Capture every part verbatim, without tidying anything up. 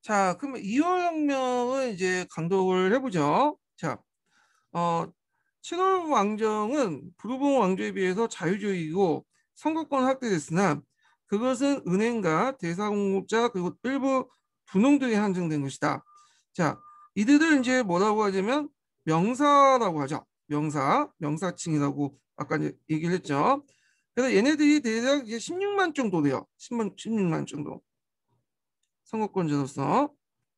자, 그러면 이월혁명을 이제 강독을 해보죠. 자, 어, 칠월 왕정은 부르봉 왕조에 비해서 자유주의이고 선거권 확대됐으나 그것은 은행가, 대사공업자 그리고 일부 분홍등에 한정된 것이다. 자, 이들을 이제 뭐라고 하냐면 명사라고 하죠. 명사, 명사층이라고 아까 이제 얘기를 했죠. 그래서 얘네들이 대략 이제 십육만 정도 돼요. 십만, 십육만 정도. 선거권자로서.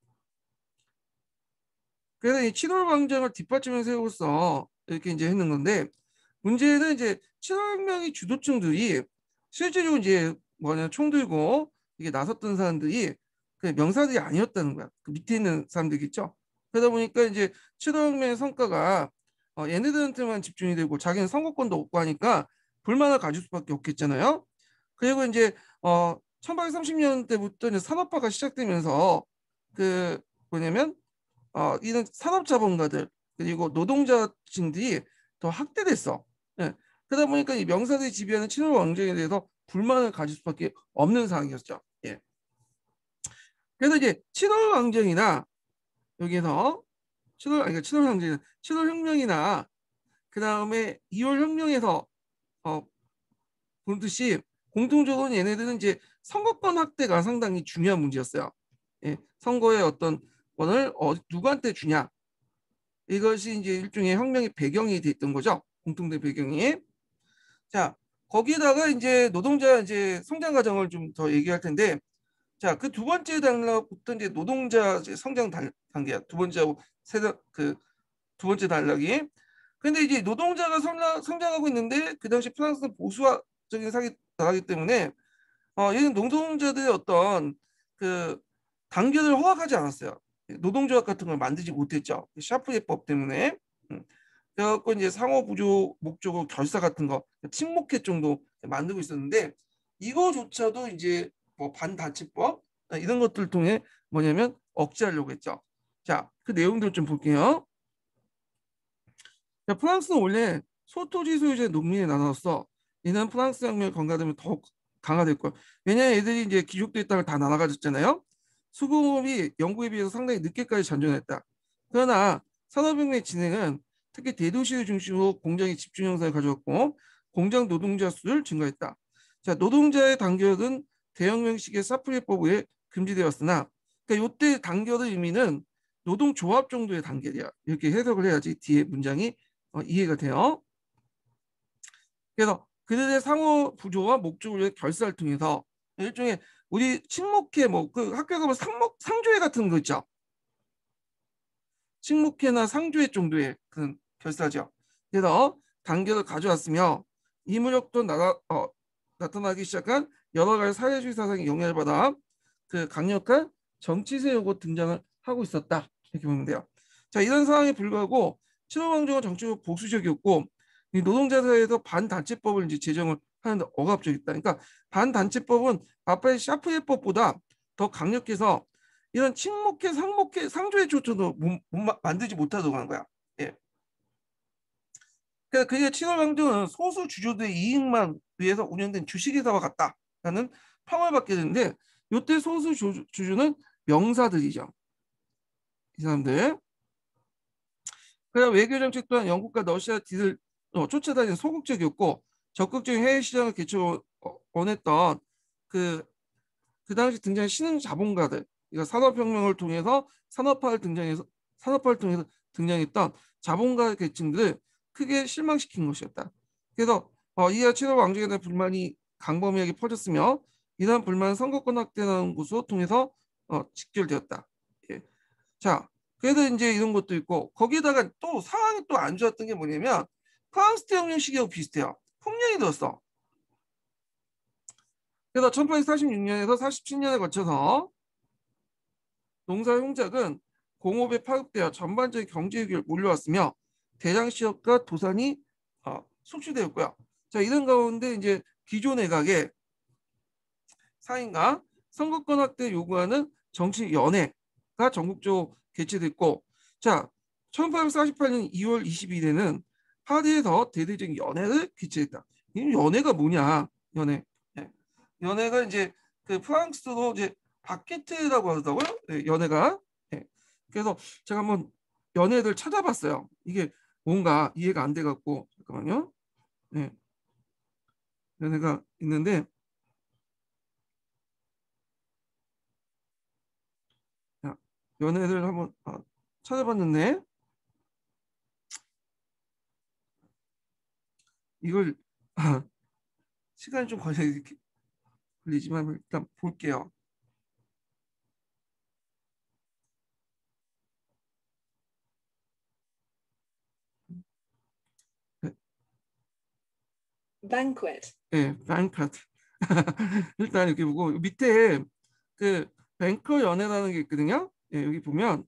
그래서 이 칠월 왕정을 뒷받침해 세우고서 이렇게 이제 했는 건데 문제는 이제 칠월혁명의 주도층들이 실제로 이제 뭐냐 총 들고 이게 나섰던 사람들이 그 명사들이 아니었다는 거야. 그 밑에 있는 사람들이겠죠. 그러다 보니까 이제 칠월혁명의 성과가 어, 얘네들한테만 집중이 되고 자기는 선거권도 없고 하니까 불만을 가질 수밖에 없겠잖아요. 그리고 이제 어 천팔백삼십 년대부터 이제 산업화가 시작되면서 그 뭐냐면 어, 이런 산업자본가들 그리고 노동자층들이 더 확대됐어. 예. 그러다 보니까 이 명사들이 지배하는 칠월 왕정에 대해서 불만을 가질 수밖에 없는 상황이었죠. 예. 그래서 이제 칠월 왕정이나 여기서 칠월 아니 칠월 왕정 칠월 혁명이나 그 다음에 이월 혁명에서 어, 보듯이 공통적으로 얘네들은 이제 선거권 확대가 상당히 중요한 문제였어요. 예. 선거의 어떤 권을 어, 누구한테 주냐 이것이 이제 일종의 혁명의 배경이 됐던 거죠. 공통된 배경이. 자, 거기다가 이제 노동자 이제 성장 과정을 좀 더 얘기할 텐데, 자, 그 두 번째 단락부터 이제 노동자 이제 성장 단, 단계야. 두 번째하고 세단 그두 번째 단락이. 근데 이제 노동자가 성장, 성장하고 있는데 그 당시 프랑스는 보수화적인 사기 나가기 때문에 어, 얘는 노동자들의 어떤 그 단결을 허락하지 않았어요. 노동조합 같은 걸 만들지 못했죠. 샤프의법 때문에. 음. 그래갖고 이제 상호 부조 목적으로 결사 같은 거 친목회 정도 만들고 있었는데 이거조차도 이제 뭐 반단체법 이런 것들을 통해 뭐냐면 억제하려고 했죠. 자, 그 내용들 좀 볼게요. 자, 프랑스는 원래 소토지 소유자 농민에 나눴어. 이는 프랑스 혁명이 건강되면 더욱 강화될 거야. 왜냐하면 애들이 이제 귀족들 땅을 다 나눠가졌잖아요. 수공업이 영국에 비해서 상당히 늦게까지 전전했다. 그러나 산업혁명의 진행은 특히 대도시를 중심으로 공장의 집중 형상을 가져왔고 공장 노동자 수를 증가했다. 자, 노동자의 단결은 대혁명식의 사프리법 에 금지되었으나 그러니까 이때 단결의 의미는 노동조합 정도의 단결이야. 이렇게 해석을 해야지 뒤에 문장이 어, 이해가 돼요. 그래서 그들의 상호 부조와 목적을 위해 결사를 통해서 일종의 우리 친목회 뭐 그 학교 가면 상목 상조회 같은 거 있죠. 친목회나 상조회 정도의 그 결사죠. 그래서 단계를 가져왔으며 이 무렵도 나라, 어, 나타나기 시작한 여러 가지 사회주의 사상의 영향을 받아 그 강력한 정치세 요구 등장을 하고 있었다. 이렇게 보면 돼요. 자, 이런 상황에 불구하고 칠월왕정은 정치적으로 보수적이었고 이 노동자 사회에서 반단체법을 이제 제정을 하는데 억압적이다. 그러니까 반단체법은 아빠의 샤프의법보다 더 강력해서 이런 친목회, 상목회, 상조회조차도 못, 못 만들지 못하도록 하는 거야. 예. 그러니까 그게 칠월왕정은 소수 주주들의 이익만 위해서 운영된 주식회사와 같다라는 평을 받게 되는데 이때 소수 주주, 주주는 명사들이죠. 이 사람들. 그래서 외교 정책 또한 영국과 러시아 뒤를 어, 쫓아다니는 소극적이었고 적극적인 해외 시장을 개최 원했던 그, 그 당시 등장한 신흥 자본가들, 그러니까 산업혁명을 통해서 산업화를 등장해서 산업화를 통해서 등장했던 자본가 계층들을 크게 실망시킨 것이었다. 그래서 어, 이하 칠월 왕정에 대한 불만이 강범위하게 퍼졌으며 이러한 불만은 선거권 확대라는 곳으로 통해서 어, 직결되었다. 예. 자, 그래서 이제 이런 것도 있고 거기에다가 또 상황이 또 안 좋았던 게 뭐냐면 프랑스 대혁명 시기하고 비슷해요. 폭력이 들었어. 그래서 천팔백사십육 년에서 사십칠 년에 거쳐서 농사 흉작은 공업에 파급되어 전반적인 경제 위기를 몰려왔으며 대량 실업과 도산이 어, 속출되었고요. 자, 이런 가운데 이제 기조 내각의 상인과 선거권 확대 요구하는 정치 연회가 전국적으로 개최됐고, 자, 천팔백사십팔 년 이월 이십일일에는 파리에서 대대적인 연회를 개최했다. 이 연회가 뭐냐? 연회. 네. 연회가 이제 그 프랑스로 이제 바게트라고 하더라고요. 네, 연애가. 네. 그래서 제가 한번 연애들 찾아봤어요. 이게 뭔가 이해가 안 돼갖고 잠깐만요. 네. 연애가 있는데 자, 연애를 한번 아, 찾아봤는데 이걸 아, 시간이 좀 걸리, 걸리지만 일단 볼게요. 네, banquet, 네, banquet. 일단 이렇게 보고 밑에 그 뱅커 연애라는 게 있거든요. 예, 여기 보면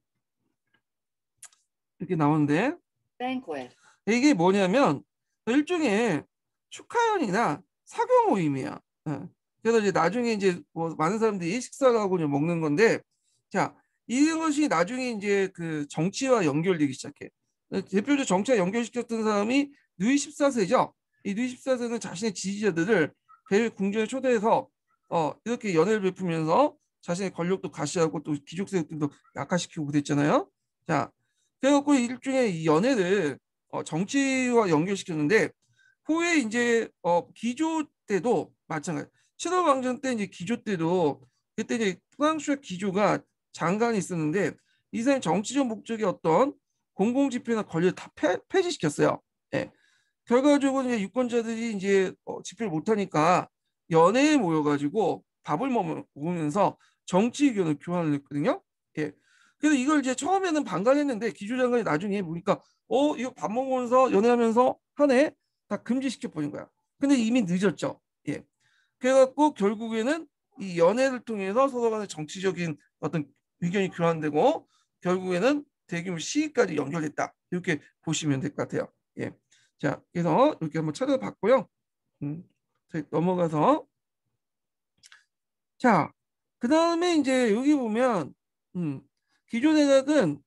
이렇게 나오는데 banquet, 이게 뭐냐면 일종의 축하연이나 사교 모임이야. 예. 그래서 이제 나중에 이제 뭐 많은 사람들이 식사를 하고 이제 먹는 건데, 자 이것이 나중에 이제 그 정치와 연결되기 시작해. 대표적 정치와 연결시켰던 사람이 누이 십사 세죠. 이 누이 십사 세는 자신의 지지자들을 벨 궁전에 초대해서 어 이렇게 연애를 베푸면서 자신의 권력도 가시하고 또 귀족 세력들도 약화시키고 그랬잖아요. 자 그래갖고 일종의 이 연애를 어, 정치와 연결시켰는데 후에 이제 어, 기조 때도 마찬가지. 칠월 왕정 때 이제 기조 때도 그때 이제 프랑스의 기조가 장관이 있었는데 이 사람이 정치적 목적의 어떤 공공 집회나 권리를 다 폐, 폐지시켰어요. 예. 결과적으로 이제 유권자들이 이제 어, 집회를 못하니까 연회에 모여가지고 밥을 먹으면서 정치 의견을 교환을 했거든요. 예. 그래서 이걸 이제 처음에는 반감했는데 기조장관이 나중에 보니까 어 이거 밥 먹으면서 연애하면서 하네 다 금지시켜 버린 거야. 근데 이미 늦었죠. 예. 그래갖고 결국에는 이 연애를 통해서 서로 간의 정치적인 어떤 의견이 교환되고 결국에는 대규모 시위까지 연결됐다. 이렇게 보시면 될 것 같아요. 예. 자, 그래서 이렇게 한번 찾아봤고요. 음, 저희 넘어가서 자, 그 다음에 이제 여기 보면 음, 기존 내각은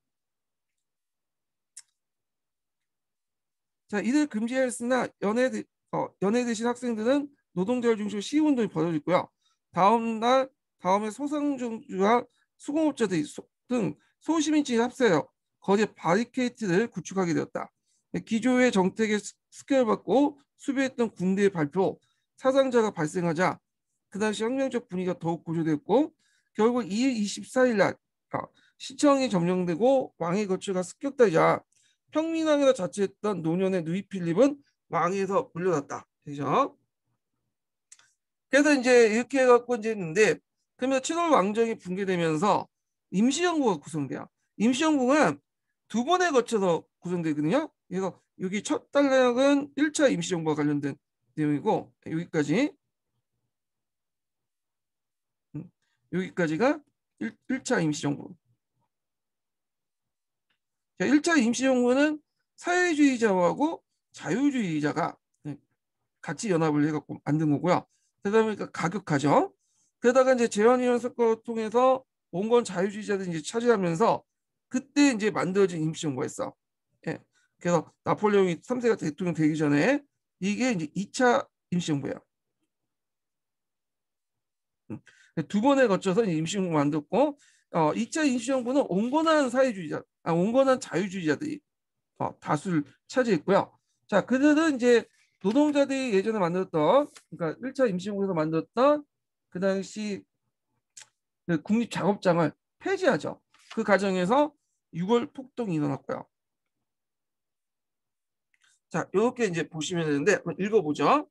자 이들 금지했으나 연애 대- 어, 연애 대신 학생들은 노동자를 중심으로 시위운동이 벌어지고 있고요. 다음 날 다음에 소상공인주와 수공업자들 소, 등 소시민층이 합세하여 거대 바리케이트를 구축하게 되었다. 기조의 정책에 스- 스케일 받고 수비했던 군대의 발표 사상자가 발생하자 그 당시 혁명적 분위기가 더욱 고조됐고 결국 이월 이십사일 날 어, 시청이 점령되고 왕의 거취가 습격되자 평민왕이라 자처했던 노년의 누이 필립은 왕위에서 물러났다. 그죠? 그래서 이제 이렇게 해갖고 이제 했는데 그러면 칠월 왕정이 붕괴되면서 임시정부가 구성돼요. 임시정부가 두 번에 거쳐서 구성되거든요. 그래서 여기 첫 단락은 일 차 임시정부와 관련된 내용이고 여기까지 음, 여기까지가 일, 차 임시정부. 자, 일 차 임시정부는 사회주의자하고 자유주의자가 같이 연합을 해갖고 만든 거고요. 그러다 보니까 가격하죠. 그러다가 이제 재헌이론 사건을 통해서 온건 자유주의자들이 이제 차지하면서 그때 이제 만들어진 임시정부였어. 예. 그래서 나폴레옹이 삼 세가 대통령 되기 전에 이게 이제 이 차 임시정부예요. 음. 두 번에 거쳐서 임시정부 만들었고 어, 이 차 임시정부는 온건한 사회주의자, 아, 온건한 자유주의자들이 어, 다수를 차지했고요. 자, 그들은 이제 노동자들이 예전에 만들었던, 그러니까 일 차 임시정부에서 만들었던 그 당시 그 국립작업장을 폐지하죠. 그 과정에서 유월 폭동이 일어났고요. 자, 이렇게 이제 보시면 되는데 한번 읽어보죠.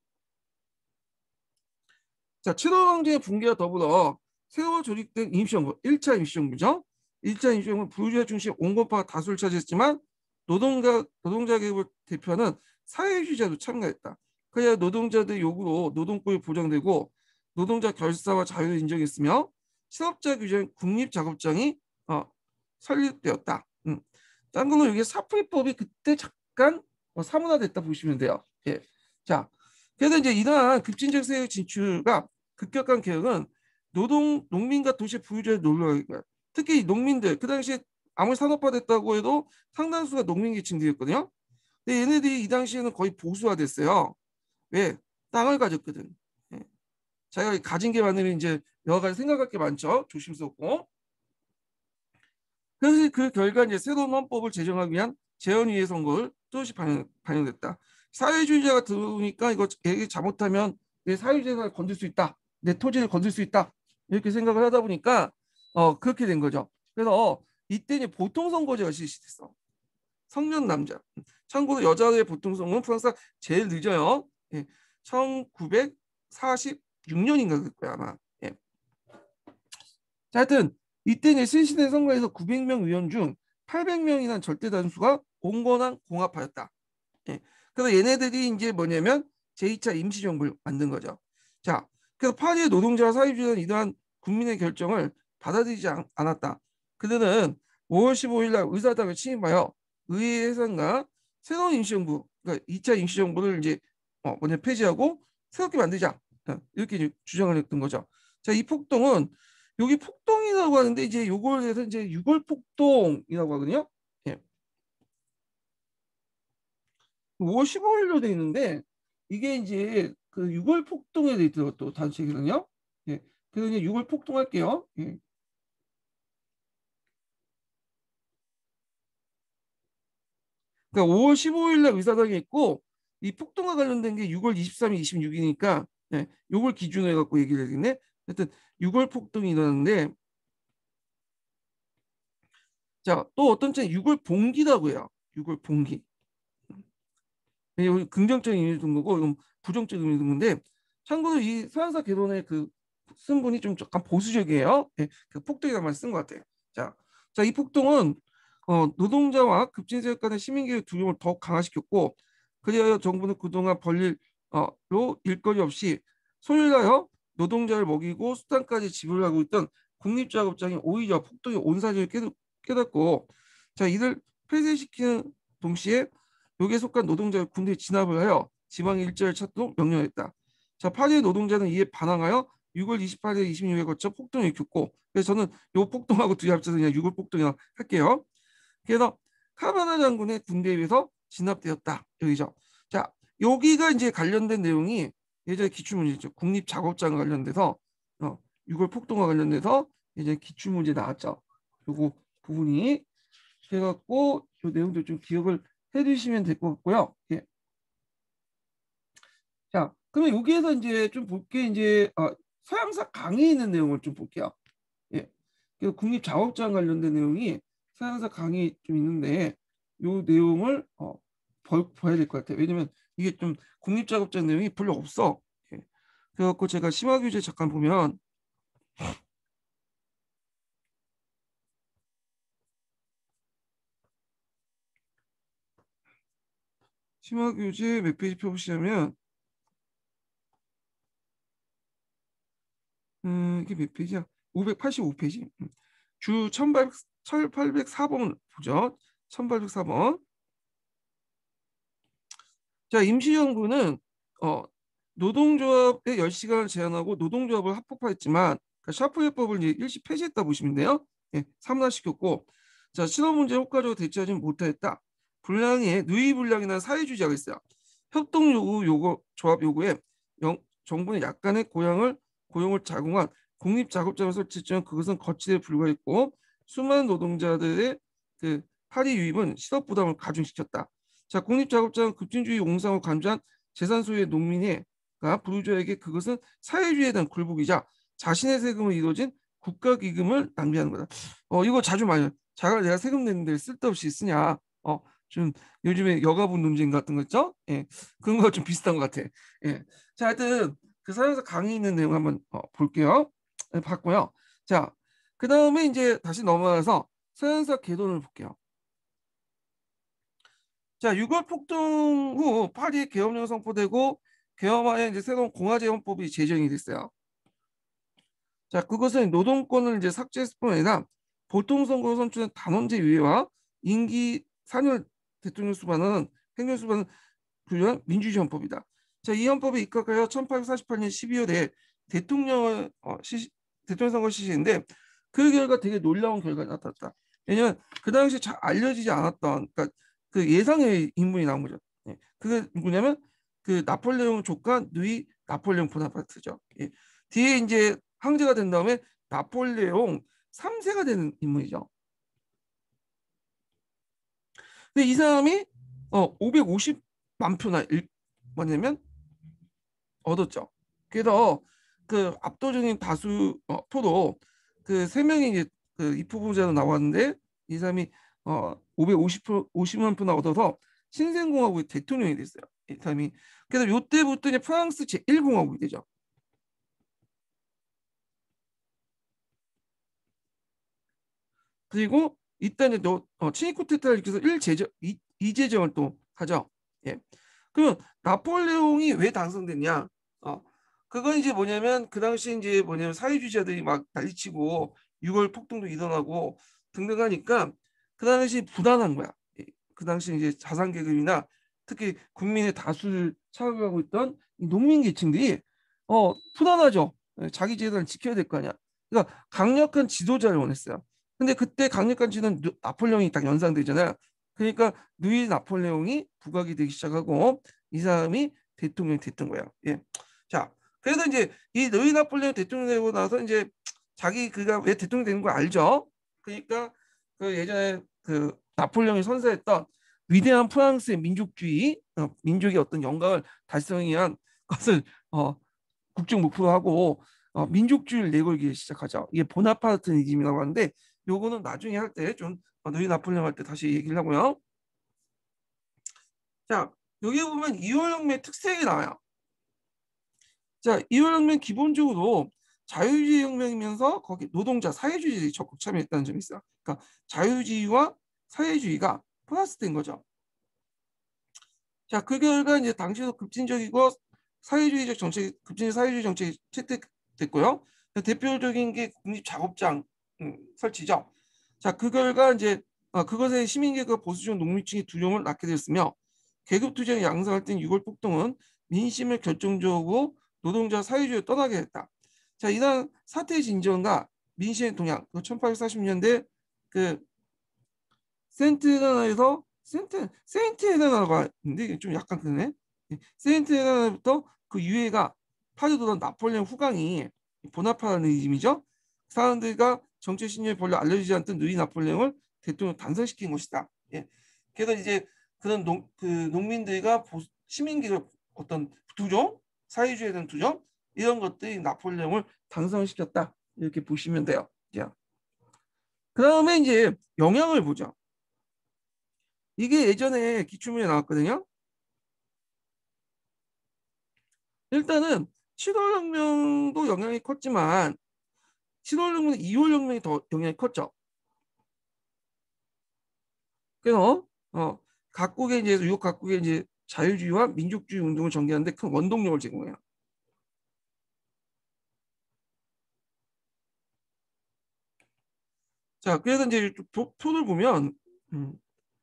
자, 칠월 강제의 붕괴와 더불어 새로 조직된 임시정부, 일 차 임시정부죠. 일 차 임시정부 부유주의 중심 온건파가 다수를 차지했지만 노동자 노동자 계급을 대표하는 사회주의자도 참가했다. 그래야 노동자들 요구로 노동권이 보장되고 노동자 결사와 자유를 인정했으며 실업자 규정 국립작업장이 어, 설립되었다. 음. 딴 걸로 여기 사풀이법이 그때 잠깐 어, 사문화됐다 보시면 돼요. 예. 자, 그래서 이제 이러한 급진적 세력 진출과 급격한 개혁은 노동 농민과 도시 부유자의 논란인 거야. 특히 농민들 그 당시에 아무리 산업화됐다고 해도 상당수가 농민 계층들이었거든요. 근데 얘네들이 이 당시에는 거의 보수화됐어요. 왜? 땅을 가졌거든. 예. 자기가 가진 게 많으면 이제 여러 가지 생각할 게 많죠. 조심스럽고. 그래서 그 결과 이제 새로운 헌법을 제정하기 위한 재헌의회 선거를 또다시 반영, 반영됐다. 사회주의자가 들어오니까 이거 이게 잘못하면 내 사유재산을 건들 수 있다. 내 토지를 건들 수 있다. 이렇게 생각을 하다 보니까 어 그렇게 된 거죠. 그래서 이때 이제 보통선거제가 실시됐어. 성년 남자. 참고로 여자의 보통선거는 프랑스가 제일 늦어요. 예. 천구백사십육 년인가 그럴 거야 아마. 예. 자, 하여튼 이때 이제 실시된 선거에서 구백 명 의원 중 팔백 명이란 절대 다수가 공건한 공화파였다. 예. 그래서 얘네들이 이제 뭐냐면 제이 차 임시정부를 만든 거죠. 자, 그래서 파리의 노동자와 사회주의는 이러한 국민의 결정을 받아들이지 않, 않았다. 그들은 오월 십오일 날 의사당을 취임하여 의회 해산과 새로운 임시정부, 그러니까 이 차 임시정부를 이제 어, 뭐냐 폐지하고 새롭게 만들자. 어, 이렇게 이제 주장을 했던 거죠. 자, 이 폭동은 여기 폭동이라고 하는데 이제 요걸 해서 이제 유골 폭동이라고 하거든요. 예. 오월 십오일로 돼 있는데 이게 이제 그 유골 폭동에 돼 있더라고 또 단체거든요. 예. 그래서 이제 유골 폭동할게요. 예. 그러니까 오월 십오일 날 의사당이 있고 이 폭동과 관련된 게 유월 이십삼일, 이십육이니까 예. 요걸 기준으로 해갖고 얘기를 해야겠네. 하여튼 유골 폭동이 일어났는데 자, 또 어떤 때 유골 봉기라고 해요. 유골 봉기. 긍정적인 의미를 둔 거고 이건 부정적인 의미를 둔 건데 참고로 이 서양사 개론의 그 쓴 분이 좀 약간 보수적이에요. 예, 그 폭동이라는 말을 쓴 것 같아요. 자, 자, 이 폭동은 어, 노동자와 급진세력 간의 시민계의 두려움을 더욱 강화시켰고 그리하여 정부는 그동안 벌릴 어, 로 일거리 없이 소일하여 노동자를 먹이고 수당까지 지불하고 있던 국립작업장이 오히려 폭동의 온사실을 깨닫고 자 이를 폐쇄시키는 동시에 여기에 속한 노동자를 군대에 진압을 하여 지방 일자를 찾도록 명령했다. 자, 파리의 노동자는 이에 반항하여 유월 이십팔일, 이십육일에 거쳐 폭동을 일으켰고 그래서 저는 요 폭동하고 둘이 합쳐서 그냥 유월 폭동이라 할게요. 그래서 카바나 장군의 군대에 의해서 진압되었다. 여기죠. 자, 여기가 이제 관련된 내용이 예전에 기출문제죠. 국립작업장 관련돼서 어, 유월 폭동과 관련돼서 예전에 기출문제 나왔죠. 요거 부분이 해갖고 요 내용들 좀 기억을 해두시면 될 것 같고요. 예. 자, 그러면 여기에서 이제 좀 볼게 이제 어, 서양사 강의에 있는 내용을 좀 볼게요. 예. 그 국립작업장 관련된 내용이 서양사 강의 좀 있는데 요 내용을 어, 볼, 봐야 될 것 같아요. 왜냐면 이게 좀 국립작업장 내용이 별로 없어. 예. 그래갖고 제가 심화규제 잠깐 보면 심화규제 몇 페이지 펴보시냐면 음, 이게 몇 페이지야? 오백팔십오 페이지. 음. 주 천팔백사 번 보죠. 천팔백사 번. 자, 임시정부는 어, 노동조합의 열 시간을 제한하고 노동조합을 합법화했지만 그러니까 샤프의법을 이제 일시 폐지했다 보시면 돼요. 예, 삼라시켰고 자, 실업 문제 효과적으로 대처하지 못하였다. 불량의 누이 불량이나 사회주의자가 있어요. 협동 요구 요구 조합 요구에 영, 정부는 약간의 고용을 고용을 자궁한 공립 작업장을 설치했지만 그것은 거치에 불과했고 수많은 노동자들의 그 파리 유입은 실업 부담을 가중시켰다. 자, 공립작업장은 급진주의 옹상을 간주한 재산 소유의 농민이가 부르주아에게 그것은 사회주의에 대한 굴복이자 자신의 세금을 이루어진 국가기금을 낭비하는 거다. 어, 이거 자주 많이 자가 내가 세금 내는데 쓸데없이 쓰냐. 어, 좀 요즘에 여가부 논쟁 같은 거 있죠? 예, 그런 거 좀 비슷한 것 같아. 예, 자, 하여튼 그 사연에서 강의 있는 내용 한번 어, 볼게요. 네, 봤고요. 자, 그 다음에 이제 다시 넘어가서 서현사 개론을 볼게요. 자, 유월 폭동 후 파리 계엄령 선포되고 계엄하에 이제 새로운 공화제헌법이 제정이 됐어요. 자, 그것은 노동권을 이제 삭제했을 뿐 아니라 보통선거로 선출된 단원제 유예와 임기 사 년 대통령 수반은 행정 수반은 분류한 민주주의 헌법이다. 자, 이 헌법에 입각하여 천팔백사십팔 년 십이월에 대통령 어, 시시, 대통령 선거 실시인데 그 결과 되게 놀라운 결과가 나타났다. 왜냐하면 그 당시 잘 알려지지 않았던 그러니까 그 예상의 인물이 나온 거죠. 예. 그게 누구냐면 그 나폴레옹 조카 누이 나폴레옹 보나파르트죠. 예. 뒤에 이제 황제가 된 다음에 나폴레옹 삼 세가 되는 인물이죠. 근데 이 사람이 어 오백오십만 표나 일, 뭐냐면 얻었죠. 그래서 그 압도적인 다수 어, 표로 그 세 명이 이제 그 입후보자로 나왔는데 이 사람이 어 오백오십 표 오십만 표나 얻어서 신생공화국의 대통령이 됐어요. 이 사람이. 그래서 요때부터 이제 프랑스 제일 공화국이 되죠. 그리고 이때 이제 너 어, 치니쿠데타를 일으켜서 일제정 이, 이제정을 또 하죠. 예. 그러면 나폴레옹이 왜 당선됐냐? 어, 그건 이제 뭐냐면 그 당시 이제 뭐냐면 사회주의자들이 막 난리치고 유월 폭동도 일어나고 등등 하니까 그 당시 불안한 거야. 예, 그 당시 이제 자산 계급이나 특히 국민의 다수를 차지하고 있던 이 농민 계층들이 어 불안하죠. 예, 자기 재산을 지켜야 될 거 아니야. 그러니까 강력한 지도자를 원했어요. 근데 그때 강력한 지도는 나폴레옹이 딱 연상되잖아요. 그러니까 누이 나폴레옹이 부각이 되기 시작하고 이 사람이 대통령이 됐던 거예요. 예. 자, 그래서 이제 이 누이 나폴레옹 대통령 되고 나서 이제 자기 그가 왜 대통령 되는 걸 알죠. 그러니까 그 예전에 그 나폴레옹이 선사했던 위대한 프랑스의 민족주의, 어, 민족의 어떤 영광을 달성하기 위한 것을 어, 국정 목표로 하고 어, 민족주의를 내걸기 시작하죠. 이게 보나파르트니즘이라고 하는데 요거는 나중에 할 때 좀 누이 나폴레옹 할 때 다시 얘기를 하고요. 자, 여기 보면 이월혁명의 특색이 나와요. 자, 이월혁명 기본적으로 자유주의 혁명이면서 거기 노동자 사회주의들이 적극 참여했다는 점이 있어요. 그러니까 자유주의와 사회주의가 플러스된 거죠. 자, 그 결과 이제 당시에도 급진적이고 사회주의적 정책, 급진적 사회주의 정책이 채택됐고요. 대표적인 게 국립작업장 음, 설치죠. 자, 그 결과 이제 어, 그것에 시민계급 보수적 농민층이 두려움을 낳게 되었으며 계급 투쟁이 양상할 땐 유월 폭동은 민심을 결정적으로 노동자 사회주의로 떠나게 됐다. 자, 이러한 사태의 진전과 민심의 동향, 천팔백사십 년대 그 센트 헬레나에서 센트 세인트 헬레나가 있는데 좀 약간 그러네. 세인트 헬레나부터 그 유해가 파주도던 나폴레옹 후광이 보나파르트이즘이죠. 사람들과 정치 신념이 별로 알려지지 않던 누이 나폴레옹을 대통령 단선시킨 것이다. 예. 그래서 이제 그런 농, 그 농민들과 시민계급 어떤 두종, 사회주의에 대한 두종 이런 것들이 나폴레옹을 당선시켰다. 이렇게 보시면 돼요. 자, 그 다음에 이제 영향을 보죠. 이게 예전에 기출문제 나왔거든요. 일단은 칠월혁명도 영향이 컸지만 칠월혁명, 이월혁명이 더 영향이 컸죠. 그래서 어, 각국의 이제 유럽 각국의 이제 자유주의와 민족주의 운동을 전개하는데 큰 원동력을 제공해요. 자, 그래서 이제 표를 보면 음,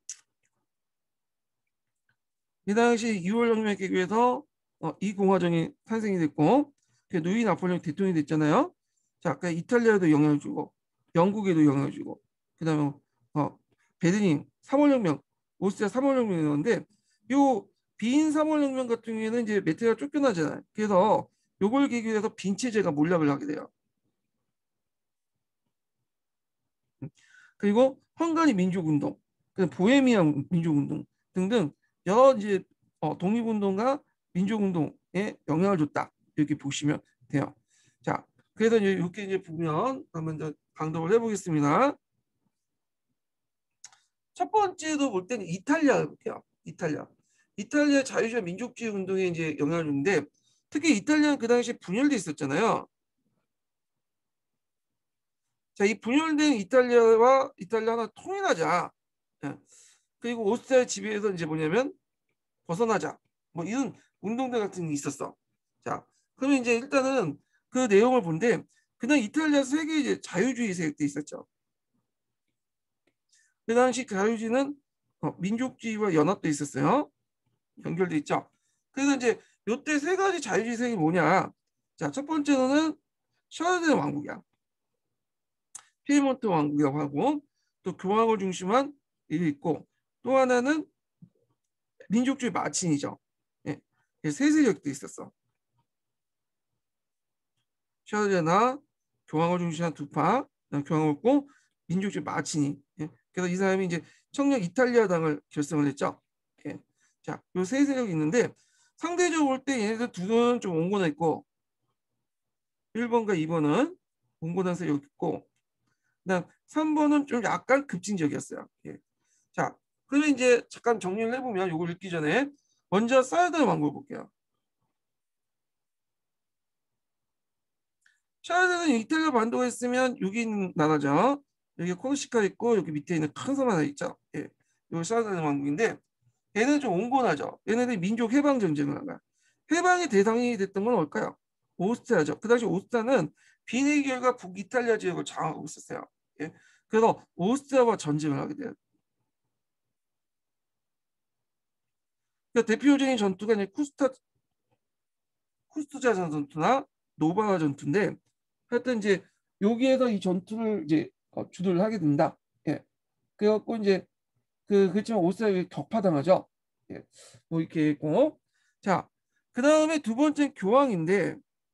이 당시 이월혁명에 의해서 어, 이 공화정이 탄생이 됐고 누이 나폴레옹 대통령이 됐잖아요. 자, 아까 이탈리아에도 영향을 주고 영국에도 영향을 주고 그다음에 어, 베를린 삼월혁명, 오스트리아 삼월혁명이었는데 요 비인 삼월혁명 같은 경우에는 이제 메테가 쫓겨나잖아요. 그래서 요걸 계기로 해서 빈체제가 몰락을 하게 돼요. 그리고 헝가리 민족운동, 보헤미안 민족운동 등등 여러 이제 어, 독립운동과 민족운동에 영향을 줬다 이렇게 보시면 돼요. 자, 그래서 이제 이렇게 이제 보면 한번 더 강독을 해보겠습니다. 첫 번째도 볼 때는 이탈리아 볼게요. 이탈리아. 이탈리아 자유주의 민족주의 운동에 이제 영향을 줬는데 특히 이탈리아는 그 당시에 분열돼 있었잖아요. 자, 이 분열된 이탈리아와 이탈리아 하나 통일하자. 예. 그리고 오스트리아 지배에서 이제 뭐냐면 벗어나자. 뭐 이런 운동들 같은 게 있었어. 자, 그러면 이제 일단은 그 내용을 본데 그냥 이탈리아 세계 이제 자유주의 세력도 있었죠. 그 당시 자유주의는 어, 민족주의와 연합도 있었어요. 연결돼 있죠. 그래서 이제 요때 세 가지 자유주의 세력이 뭐냐? 자, 첫 번째로는 샤르데 왕국이야. 피에몬트 왕국이라고 하고 또 교황을 중심한 일이 있고 또 하나는 민족주의 마친이죠. 예. 세 세력도 있었어. 샤르데나 교황을 중심한 두 파, 교황을 얻고 민족주의 마치니. 예. 그래서 이 사람이 이제 청년 이탈리아당을 결성을 했죠. 예. 자, 요 세 세력이 있는데 상대적으로 볼 때 얘네들 둘은 좀 온건했고 일 번과 이 번은 온건한 세력이 있고 그다음 삼 번은 좀 약간 급진적이었어요. 예. 자, 그러면 이제 잠깐 정리를 해보면 이걸 읽기 전에 먼저 사르디아 왕국을 볼게요. 사르디아는 이탈리아 반도가 있으면 여기 있는 나라죠. 여기 코르시카 있고 여기 밑에 있는 큰 섬 하나 있죠. 예. 여기 사르디아 왕국인데 얘는 좀 온건하죠. 얘네들이 민족 해방 전쟁을 한 거야. 해방의 대상이 됐던 건 뭘까요? 오스트리아죠. 그 당시 오스트리아는 비내결과 북이탈리아 지역을 장악하고 있었어요. 예. 그래서 오스트리아와 전쟁을 하게 돼요. 그러니까 대표적인 전투가 이제 쿠스타 쿠스트자 전투나 노바가 전투인데 하여튼 이제 여기에서 이 전투를 이제 어, 주도를 하게 된다. 예. 그래갖고 이제 그 그렇지만 오스트리아가 격파당하죠. 예. 뭐 이렇게 있고 자, 그 다음에 두 번째 교황인데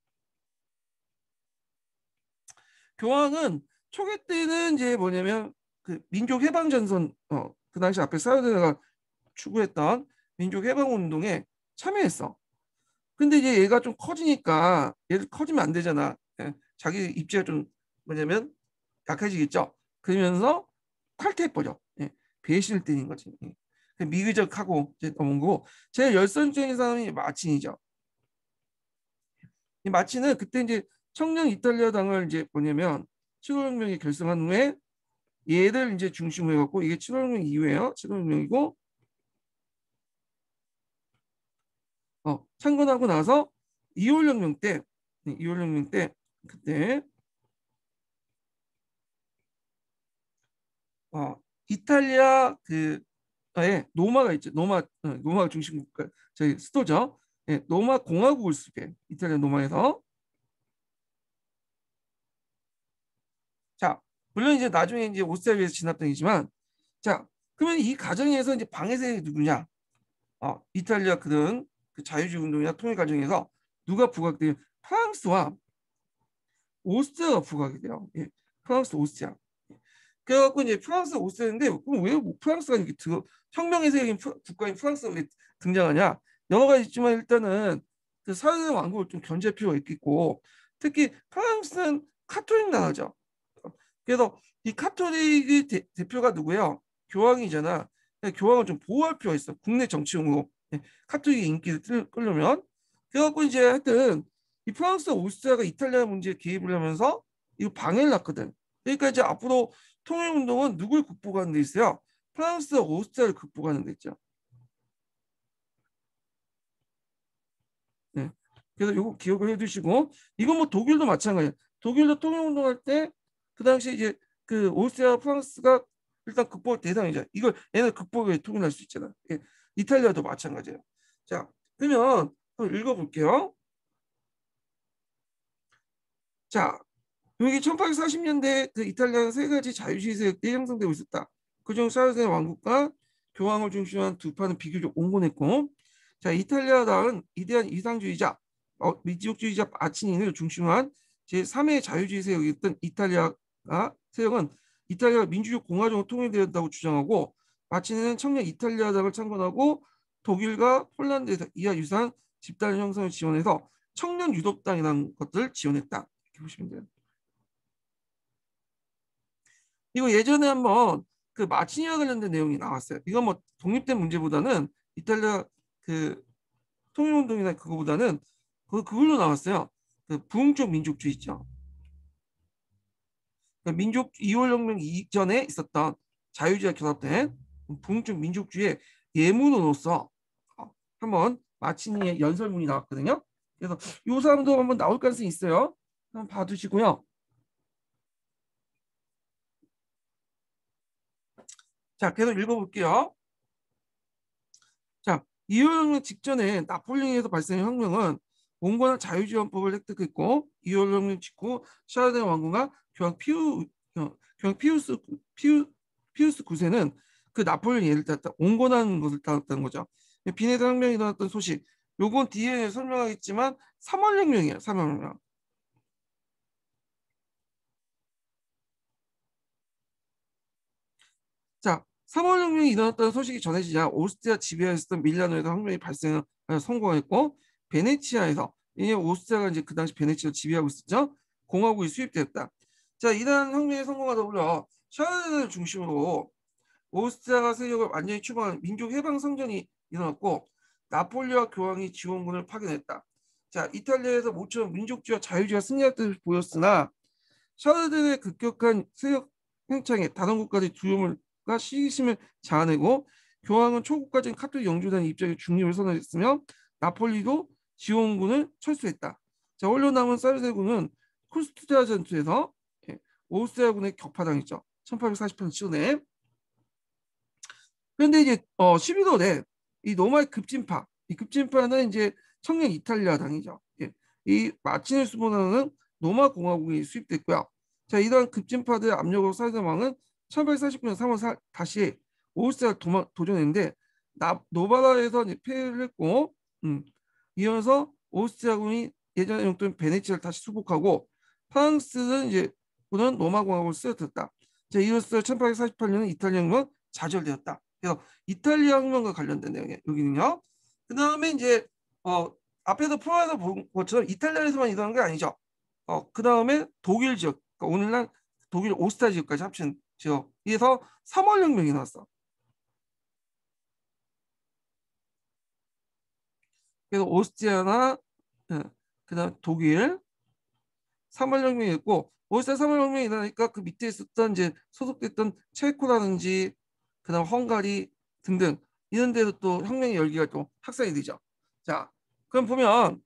교황은 초기 때는 이제 뭐냐면 그 민족 해방 전선 어, 그 당시 앞에 사르디아가 추구했던 민족 해방 운동에 참여했어. 근데 이제 얘가 좀 커지니까 얘를 커지면 안 되잖아. 예. 자기 입지가 좀 뭐냐면 약해지겠죠. 그러면서 탈퇴해버려. 예. 배신을 때린 거지. 예. 미의적하고 이제 넘은 거고 제일 열성적인 사람이 마친이죠. 이 마친은 그때 이제 청년 이탈리아 당을 이제 뭐냐면 칠월 혁명이 결성한 후에 얘를 이제 중심으로 해갖고 이게 칠월 혁명 이후에요. 칠월 혁명이고 어, 창건하고 나서 이월 혁명 때 이월 혁명 때 그때 어, 이탈리아 그 에 노마가 있죠. 노마 어, 노마가 중심 국가 저희 수도죠. 예, 노마 공화국을 수립해. 이탈리아 노마에서. 자, 물론 이제 나중에 이제 오스트리아에서 진압당이지만 자, 그러면 이 과정에서 이제 방해세력이 누구냐? 어, 이탈리아 그런 그 자유주의 운동이나 통일 과정에서 누가 부각돼요? 프랑스와 오스트리아가 부각이 돼요. 예, 프랑스, 오스트리아. 그래갖고 이제 프랑스 오스트리아인데 그럼 왜 프랑스가 이렇게 드, 혁명의 세력인 프, 국가인 프랑스가 왜 등장하냐? 여러 가지 있지만 일단은 그 사회 왕국을 좀 견제할 필요가 있겠고 특히 프랑스는 카톨릭 나라죠. 그래서 이 카톨릭의 대, 대표가 누구예요? 교황이잖아. 교황을 좀 보호할 필요가 있어. 국내 정치용으로 예, 카톨릭의 인기를 끌, 끌려면 그래갖고 이제 하여튼 이 프랑스와 오스트리아가 이탈리아 문제에 개입을 하면서 이거 방해를 놨거든. 그러니까 이제 앞으로 통일운동은 누굴 극복하는 데 있어요? 프랑스와 오스트리아를 극복하는 데 있죠. 네. 그래서 이거 기억을 해두시고 이건 뭐 독일도 마찬가지예요. 독일도 통일운동할 때 그 당시 이제 그 오스트리아 프랑스가 일단 극복 대상이죠. 이걸 얘네 극복에 통일할 수 있잖아. 예. 이탈리아도 마찬가지예요. 자, 그러면 한번 읽어볼게요. 자, 여기 천팔백사십 년대 그 이탈리아는 세 가지 자유주의 세력들이 형성되고 있었다. 그중 사르디아 왕국과 교황을 중심한 두 파는 비교적 온건했고, 자 이탈리아당은 이대한 이상주의자, 어, 민족주의자 아치니를 중심한 제삼 의 자유주의 세력이었던 이탈리아가 세력은 이탈리아가 민주주의 공화정으로 통일되었다고 주장하고, 마치니는 청년 이탈리아당을 창건하고 독일과 폴란드에서 이하 유사한 집단 형성을 지원해서 청년 유럽당이라는 것들을 지원했다. 이렇게 보시면 돼요. 이거 예전에 한번 그 마치니와 관련된 내용이 나왔어요. 이건 뭐 독립된 문제보다는 이탈리아 그 통일운동이나 그거보다는 그 그걸로 나왔어요. 그 부흥적 민족주의 있죠. 그러니까 민족 이월 혁명 이전에 있었던 자유주의와 결합된 부흥적 민족주의의 예문으로서 어, 한번 마치니의 연설문이 나왔거든요. 그래서 이 사람도 한번 나올 가능성이 있어요. 한번 봐두시고요. 자, 계속 읽어볼게요. 자, 이월혁명 직전에 나폴레옹에서 발생한 혁명은 온건한 자유주의헌법을 획득했고, 이월혁명 직후 샤르데 왕궁과 교황 피우 어, 교황 피우스 피우 피우스 구 세는 그 나폴레옹 예를 따랐다 온건한 것을 따랐다는 거죠. 비네다 혁명이 일어났던 소식, 요건 뒤에 설명하겠지만 삼월 혁명이에요. 삼월 혁명. 삼월 혁명이 일어났다는 소식이 전해지자 오스트리아 지배하였던 밀라노에서 혁명이 발생하여 성공했고 베네치아에서 이 오스트리아가 이제 그 당시 베네치아를 지배하고 있었죠. 공화국이 수립되었다. 자, 이러한 혁명에 성공하다 보려 샤르를 중심으로 오스트리아가 세력을 완전히 추방한 민족 해방 성전이 일어났고 나폴리와 교황이 지원군을 파견했다. 자, 이탈리아에서 모처럼 민족주의와 자유주의가 승리할 듯 보였으나 샤르들의 급격한 세력 팽창에 다른 국가들이 두려움과 시기심을 자아내고 교황은 초국가적인 카톨릭 영주단의 입장에 중립을 선언했으며 나폴리도 지원군을 철수했다. 자, 홀로 남은 사르제군은 쿠스투자 전투에서 예, 오스트리아군의 격파당했죠. 천팔백사십팔 년 칠월에. 그런데 이제 어, 십일 월에 이 노마의 급진파, 이 급진파는 이제 청년 이탈리아 당이죠. 예, 이 마치네 수보나는 노마 공화국이 수립됐고요. 자, 이러한 급진파들의 압력으로 사르제왕은 천팔백사십구 년 삼월 사, 다시 오스트리아를 도마, 도전했는데 나, 노바라에서 이제 패를 했고, 음, 이어서 오스트리아군이 예전에 용돈 베네치아를 다시 수복하고 프랑스는 이제 군은 노마 공화국을 쓰러뜨렸다. 자, 이로써 천팔백사십팔 년은 이탈리아 혁명은 좌절되었다. 그래서 이탈리아 혁명과 관련된 내용이에요. 여기는요. 그 다음에 이제 어, 앞에서 프로에서 본 것처럼 이탈리아에서만 일어난 게 아니죠. 어, 그 다음에 독일 지역, 그러니까 오늘날 독일 오스트리아 지역까지 합친 지역에서 삼월 혁명이 나왔어. 그래서 오스트리아나 예, 그다음 독일 삼월 혁명이 있고 오스트리아 삼월 혁명이 일어나니까 그 밑에 있었던 이제 소속됐던 체코라든지 그다음 헝가리 등등 이런 데도 또 혁명의 열기가 또 확산이 되죠. 자, 그럼 보면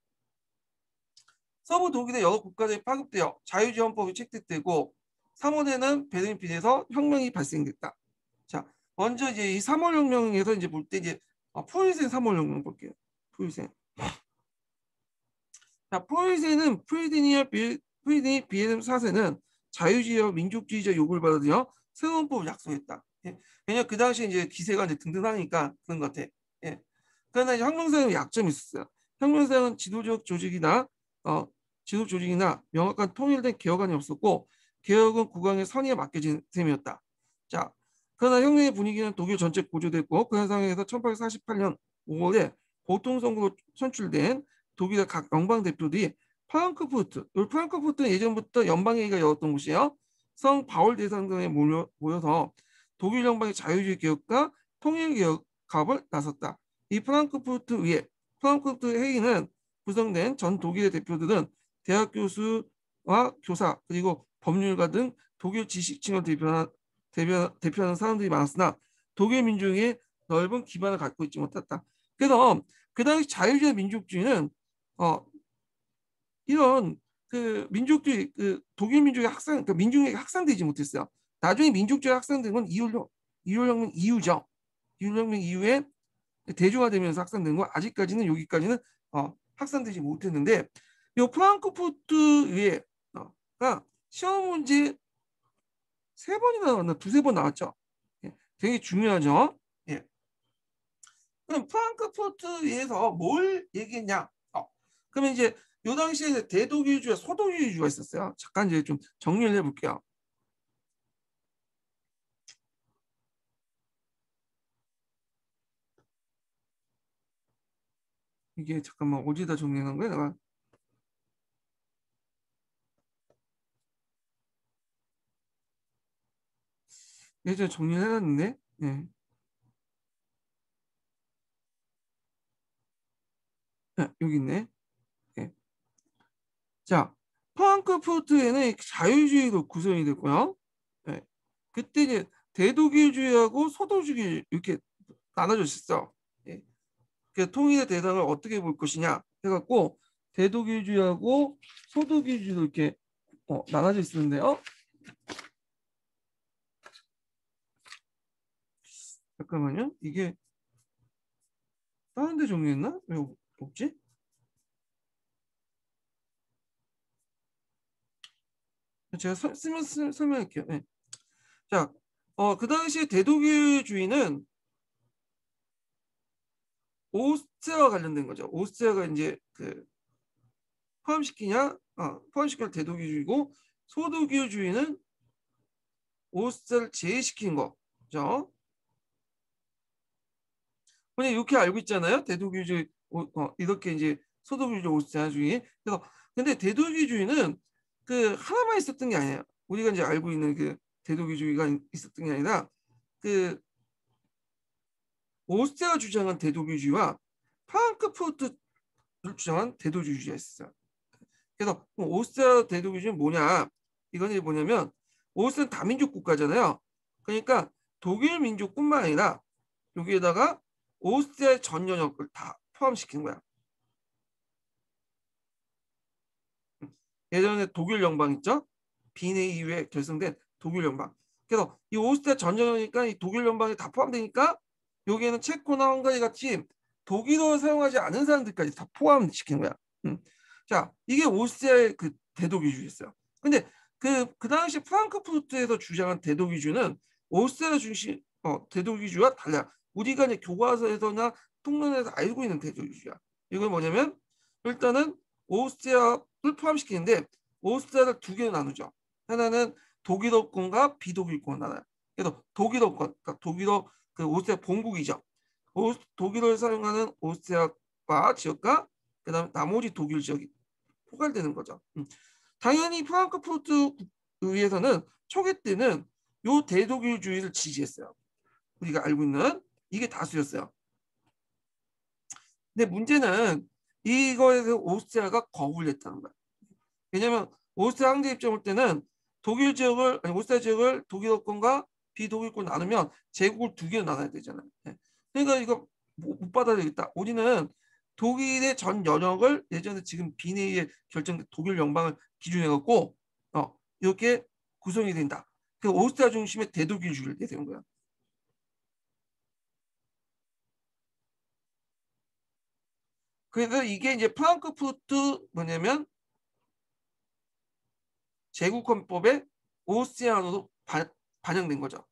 서부 독일의 여러 국가들이 파급되어 자유주의 헌법이 채택되고 삼월에는 베를린 비례에서 혁명이 발생됐다. 자, 먼저 이제 이 삼월 혁명에서 이제 볼 때 이제 어, 프로이센 삼월 혁명 볼게요. 프로이센. 자, 프로이센은 프리드니아 비, 프리드니 비에름 사 세는 자유주의와 민족주의자 요구를 받아들여 새로운 법을 약속했다. 예. 왜냐 그 당시 이제 기세가 이제 든든하니까 그런 것 같아. 예. 그러나 이제 혁명사는 약점이 있었어요. 혁명사는 지도적 조직이나 어, 지도 조직이나 명확한 통일된 개혁안이 없었고 개혁은 국왕의 선의에 맡겨진 셈이었다. 자, 그러나 혁명의 분위기는 독일 전체 고조됐고 그 상황에서 천팔백사십팔 년 오월에 보통선거로 선출된 독일의 각 연방 대표들이 프랑크푸르트, 프랑크푸르트는 예전부터 연방회의가 열었던 곳이에요. 성 바울 대성당에 모여, 모여서 독일 연방의 자유주의 개혁과 통일 개혁을 나섰다. 이 프랑크푸르트 의회, 프랑크푸르트 회의는 구성된 전 독일의 대표들은 대학 교수와 교사 그리고 법률가 등 독일 지식층을 대표하는, 대표, 대표하는 사람들이 많았으나 독일 민중의 넓은 기반을 갖고 있지 못했다. 그래서 그 당시 자유주의 민족주의는 어, 이런 그 민족주의 그 독일 민족의 확산 그 민중에게 확산되지 못했어요. 나중에 민족주의 확산된 건 이율 이율혁명 이후죠. 이율혁명 이후에 대중화되면서 확산된 거 아직까지는 여기까지는 어, 확산되지 못했는데 이 프랑크푸르트 의회가 시험 문제 세 번이나 나왔나 두세 번 나왔죠. 예, 되게 중요하죠. 예. 그럼 프랑크푸르트에서 뭘 얘기했냐? 어, 그러면 이제 요 당시에 대독일주와 소독일주가 있었어요. 잠깐 이제 좀 정리를 해볼게요. 이게 잠깐만 어디다 정리한 거야? 내가 예전에 정리를 해놨는데, 예. 예, 여기 있네. 예. 자, 프랑크푸르트에는 자유주의도 구성이 됐고요. 예. 그때 이제 대독일주의하고 소독주의 이렇게 나눠져 있었어. 예. 그 통일의 대상을 어떻게 볼 것이냐 해갖고 대독일주의하고 소독일주의도 이렇게 어, 나눠져 있었는데요. 잠깐만요. 이게 다른 데 정리했나? 왜 없- 없지? 제가 서, 쓰면 쓰, 설명할게요. 네. 자, 어, 그 당시에 대독일주의는 오스트리아와 관련된 거죠. 오스트리아가 이제 그 포함시키냐? 어, 포함시킬 대독일주의고 소독일주의는 오스트리아를 제외시킨 거죠. 그냥 이렇게 알고 있잖아요. 대도기주의 어, 어, 이렇게 이제 소도기주의 오스트리아주의. 그래서 근데 대도기주의는 그 하나만 있었던 게 아니에요. 우리가 이제 알고 있는 그 대도기주의가 있었던 게 아니라 그 오스트리아가 주장한 대도기주의와 프랑크푸르트를 주장한 대도주의가 있어요. 그래서 오스트리아 대도기주의는 뭐냐? 이건 뭐냐면 오스트리아는 다민족 국가잖아요. 그러니까 독일 민족뿐만 아니라 여기에다가 오스트리아의 전 영역을 다 포함시킨 거야. 예전에 독일 연방 있죠? 비내 이후에 결성된 독일 연방. 그래서 이 오스트리아 전 영역이니까 이 독일 연방이 다 포함되니까 여기에는 체코나 헝가리 같이 독일어를 사용하지 않은 사람들까지 다 포함시킨 거야. 음. 자, 이게 오스트리아의 그 대독일주의였어요. 근데 그, 그 당시 프랑크푸르트에서 주장한 대독일주는 오스트리아 중심 어, 대독일주와 달라. 우리가 이제 교과서에서나 통론에서 알고 있는 대독일주야. 이건 뭐냐면 일단은 오스트리아를 포함시키는데 오스트리아를 두 개로 나누죠. 하나는 독일어권과 비독일권 나눠요. 그래서 독일어권, 그러니까 독일어 그 오스트리아 본국이죠. 오, 독일어를 사용하는 오스트리아과 지역과 그다음에 나머지 독일 지역이 포괄되는 거죠. 음. 당연히 프랑크푸르트 의회에서는 초기 때는 요 대독일주의를 지지했어요. 우리가 알고 있는 이게 다수였어요. 근데 문제는 이거에서 오스트리아가 거부를 했다는 거야. 왜냐하면 오스트리아 황제 입장 올 때는 독일 지역을 아니 오스트리아 지역을 독일어권과 비독일권 나누면 제국을 두 개로 나눠야 되잖아요. 네. 그러니까 이거 못 받아들이겠다. 우리는 독일의 전 연역을 예전에 지금 비내위에 결정된 독일 연방을 기준해 갖고 어, 이렇게 구성이 된다. 그 오스트리아 중심의 대독일주의를 내세운 거야. 그래서 이게 이제 프랑크푸르트 뭐냐면 제국헌법에 오스트리아어로 반영된 거죠.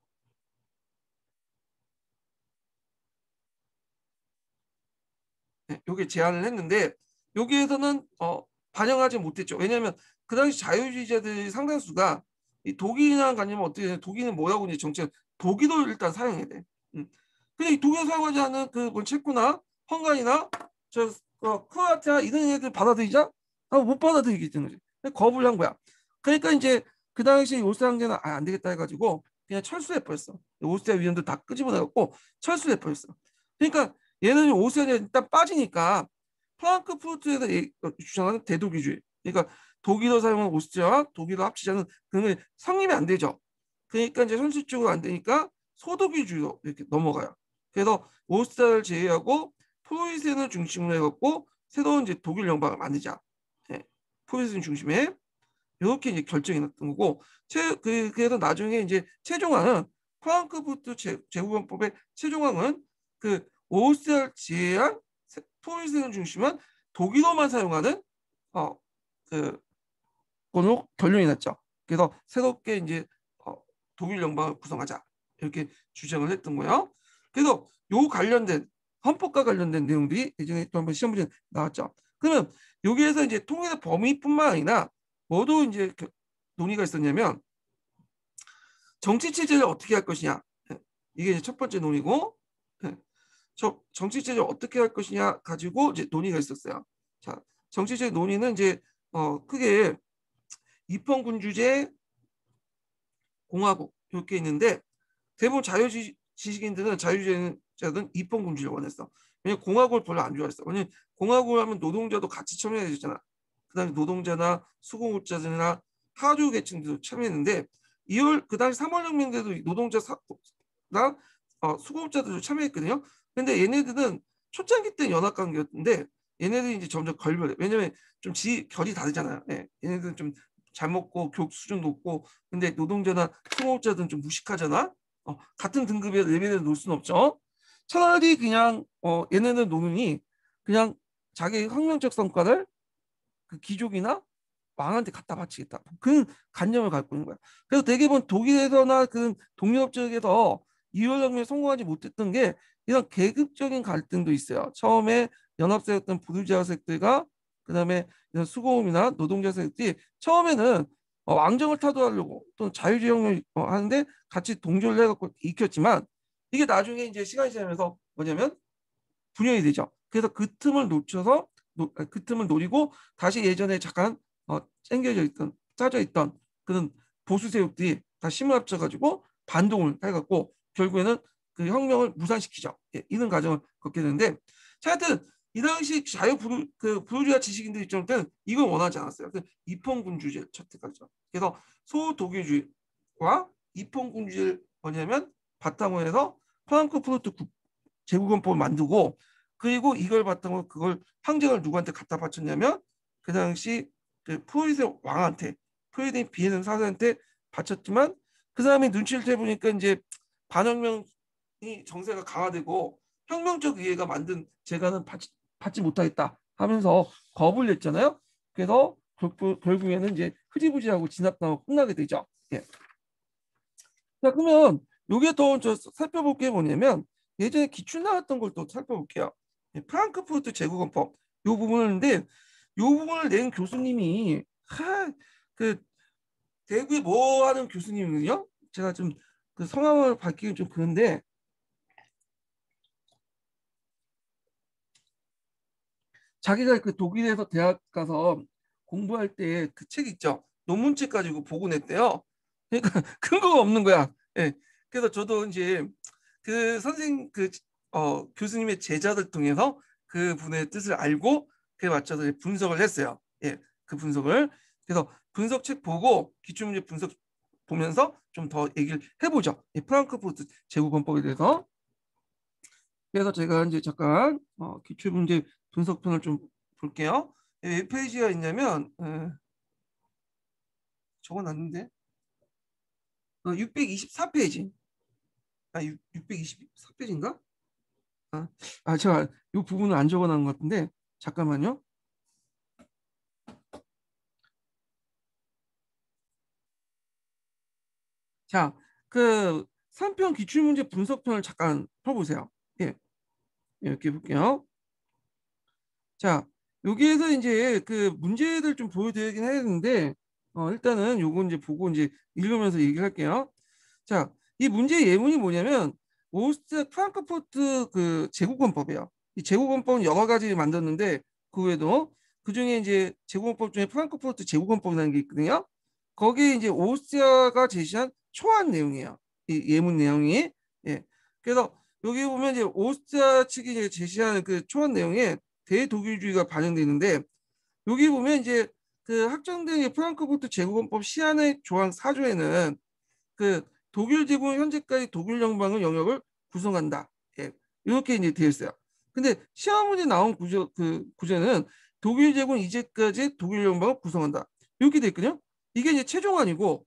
네, 요게 제안을 했는데 여기에서는 어, 반영하지 못했죠. 왜냐하면 그 당시 자유주의자들 상당수가 이 독일이랑 관련면 어떻게 돼? 독일은 뭐라고 이제 정책 독일어를 일단 사용해야 돼. 음. 근데 이 독일어 사용하지 않는 그뭐 체코나 헝가리나 저 어, 크로아티아 이런 애들 받아들이자? 아, 못 받아들이기 때문에 거부를 한 거야. 그러니까 이제 그 당시 오스트리아 황제는 아, 안 되겠다 해가지고 그냥 철수해 버렸어. 오스트리아 위원들 다 끄집어내갖고 철수해 버렸어. 그러니까 얘는 오스트리아 일단 빠지니까 프랑크푸르트에서 주장하는 대독일주의. 그러니까 독일어 사용한 오스트리아와 독일어 합치자는 그런 성립이 안 되죠. 그러니까 이제 현실적으로 안 되니까 소독일주의로 이렇게 넘어가요. 그래서 오스트리아를 제외하고 프로이센을 중심으로 해갖고 새로운 이제 독일 연방을 만들자. 네. 프로이센 중심에 이렇게 이제 결정이 났던 거고, 최, 그, 그래서 나중에 이제 최종안은 프랑크푸르트 제국헌법의 최종안은 그 오스트리아를 제외한 프로이센을 중심한 독일어만 사용하는 어, 그 걸로 결론이 났죠. 그래서 새롭게 이제 어, 독일 연방을 구성하자 이렇게 주장을 했던 거예요. 그래서 요 관련된 헌법과 관련된 내용들이 예전에 또 한번 시험 문제 나왔죠. 그러면 여기에서 이제 통일의 범위뿐만 아니라 뭐도 이제 논의가 있었냐면 정치 체제를 어떻게 할 것이냐. 이게 이제 첫 번째 논의고, 저 정치 체제를 어떻게 할 것이냐 가지고 이제 논의가 있었어요. 자, 정치 체제 논의는 이제 어, 크게 입헌군주제, 공화국 이렇게 있는데 대부분 자유지식인들은 자유주의자들은 입헌군주를 원했어. 왜냐면 공화국을 별로 안 좋아했어. 왜냐면 공화국을 하면 노동자도 같이 참여해야 되잖아. 그다음에 노동자나 수공업자들이나 하류 계층들도 참여했는데 이월 그 당시 삼월 혁명 때도 노동자나 어, 수공업자들도 참여했거든요. 근데 얘네들은 초창기 때 연합관계였는데 얘네들이 이제 점점 걸려요. 왜냐면 좀 지, 결이 다르잖아요. 네. 얘네들은 좀 잘 먹고 교육 수준 높고 근데 노동자나 수공업자들은 좀 무식하잖아. 어, 같은 등급의 레벨에 놓을 수는 없죠. 차라리 그냥 어, 얘네는 노는이 그냥 자기 혁명적 성과를 그 귀족이나 왕한테 갖다 바치겠다. 그 관념을 갖고 있는 거야. 그래서 대개는 독일에서나 그 동유럽 쪽에서 이월혁명에 성공하지 못했던 게 이런 계급적인 갈등도 있어요. 처음에 연합세였던 부르주아 세력들과 그다음에 이런 수고음이나 노동자 세력들이 처음에는 어, 왕정을 타도하려고 또 자유주의 혁명을 어, 하는데 같이 동조를 해갖고 익혔지만 이게 나중에 이제 시간이 지나면서 뭐냐면 분열이 되죠. 그래서 그 틈을 놓쳐서 노, 그 틈을 노리고 다시 예전에 잠깐 어, 땡겨져 있던 짜져 있던 그런 보수세력들이 다 힘을 합쳐가지고 반동을 해갖고 결국에는 그 혁명을 무산시키죠. 예, 이런 과정을 겪게 되는데, 자, 하여튼 이 당시 자유 부르, 그 부르주아 지식인들 입장 때는 이걸 원하지 않았어요. 그 입헌군주제를 채택하죠. 그래서 소독일주의와 입헌군주제를 뭐냐면 바탕으로 해서 프랑크푸르트 제국헌법을 만들고, 그리고 이걸 바탕으로 그걸 항쟁을 누구한테 갖다 바쳤냐면 그 당시 그 프로이센 왕한테, 프로이센 비에는 사사한테 바쳤지만 그 사람이 눈치를 채보니까 이제 반혁명이 정세가 강화되고 혁명적 의회가 만든 제가는 받지, 받지 못하겠다 하면서 겁을 냈잖아요. 그래서 결국, 결국에는 이제 흐지부지하고 진압당하고 끝나게 되죠. 예. 자, 그러면 요게 더 저 살펴볼 게 뭐냐면 예전에 기출 나왔던 걸 또 살펴볼게요. 예, 프랑크푸르트 제국헌법 요 부분인데, 요 부분을 낸 교수님이 하, 그 대구에 뭐 하는 교수님이거든요. 제가 좀 그 성함을 밝히기 좀 그런데, 자기가 그 독일에서 대학 가서 공부할 때 그 책 있죠. 논문책 가지고 보고 냈대요. 그러니까 근거가 없는 거야. 예. 그래서 저도 이제 그 선생 그 어, 교수님의 제자들 통해서 그 분의 뜻을 알고 그에 맞춰서 이제 분석을 했어요. 예. 그 분석을. 그래서 분석책 보고 기출문제 분석 보면서 좀 더 얘기를 해보죠. 이 프랑크푸르트 제국헌법에 대해서. 그래서 제가 이제 잠깐 어, 기출문제 분석편을 좀 볼게요. 몇 페이지가 있냐면 에, 적어놨는데 어, 육백이십사 페이지. 아, 육백이십사 페이지인가? 아, 아 제가 이 부분을 안 적어놓은 것 같은데 잠깐만요. 자, 그 삼 편 기출문제 분석편을 잠깐 펴보세요. 예, 이렇게 볼게요. 자, 여기에서 이제 그 문제들 좀 보여드리긴 해야 되는데 어, 일단은 요거 이제 보고 이제 읽으면서 얘기를 할게요. 자, 이 문제 예문이 뭐냐면 오스트리아 프랑크푸르트 그 제국헌법이에요. 이 제국헌법은 여러 가지 만들었는데 그 외에도 그 중에 이제 제국헌법 중에 프랑크푸르트 제국헌법이라는 게 있거든요. 거기에 이제 오스트리아가 제시한 초안 내용이에요. 이 예문 내용이. 예. 그래서 여기 보면 이제 오스트리아 측이 이제 제시한 그 초안 내용에 대독일주의가 반영되어 있는데, 여기 보면 이제 그 확정된 프랑크푸르트 제국헌법 시안의 조항 사 조에는 그 독일 제국은 현재까지 독일 연방의 영역을 구성한다. 예, 이렇게 이제 되어 있어요. 근데 시험 문제 나온 구조 그 구제는 독일 제국은 이제까지 독일 연방을 구성한다. 이렇게 되어 있거든요. 이게 이제 최종안이고,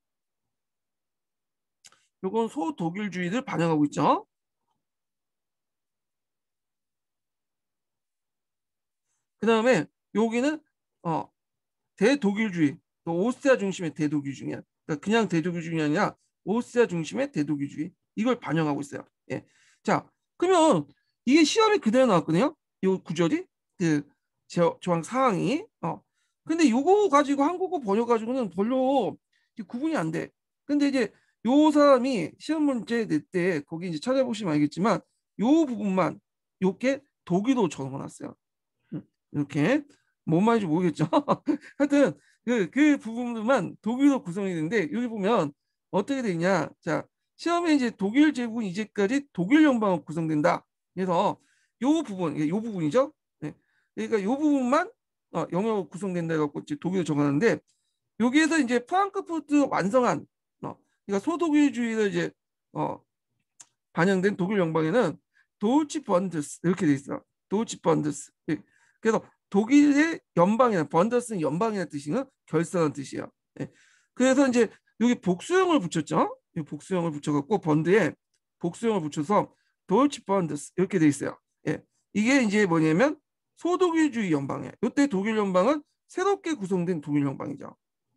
이건 소독일주의를 반영하고 있죠. 그 다음에 여기는 어, 대독일주의, 또 오스트리아 중심의 대독일주의야. 그러니까 그냥 대독일주의가 아니라 오스트리아 중심의 대독일주의. 이걸 반영하고 있어요. 예. 자, 그러면 이게 시험에 그대로 나왔거든요. 이 구절이 그 조- 조항 사항이. 어. 근데 요거 가지고 한국어 번역 가지고는 별로 구분이 안 돼. 근데 이제 요 사람이 시험 문제 낼 때 거기 이제 찾아보시면 알겠지만 요 부분만 요게 독일어로 적어놨어요. 음, 이렇게 뭔 말인지 모르겠죠. 하여튼 그, 그 부분만 독일어 구성이 되는데 여기 보면 어떻게 되냐. 자, 시험에 이제 독일 제국은 이제까지 독일 연방으로 구성된다. 그래서 요 부분, 이게 요 부분이죠. 네. 그러니까 요 부분만 어, 영어로 구성된다 해갖고 이제 독일어 적어놨는데, 여기에서 이제 프랑크푸르트 완성한 어, 그러니까 소독일주의를 이제 어, 반영된 독일 연방에는 도이치 번드스 이렇게 돼 있어. 도이치 번드스. 예. 그래서 독일의 연방이나 번더스는 연방이라는 뜻이고 결선한 뜻이에요. 예. 그래서 이제 여기 복수형을 붙였죠. 이 복수형을 붙여갖고 번드에 복수형을 붙여서 도이치 번드스 이렇게 돼 있어요. 예. 이게 이제 뭐냐면 소독일주의 연방이에요. 이때 독일 연방은 새롭게 구성된 독일 연방이죠.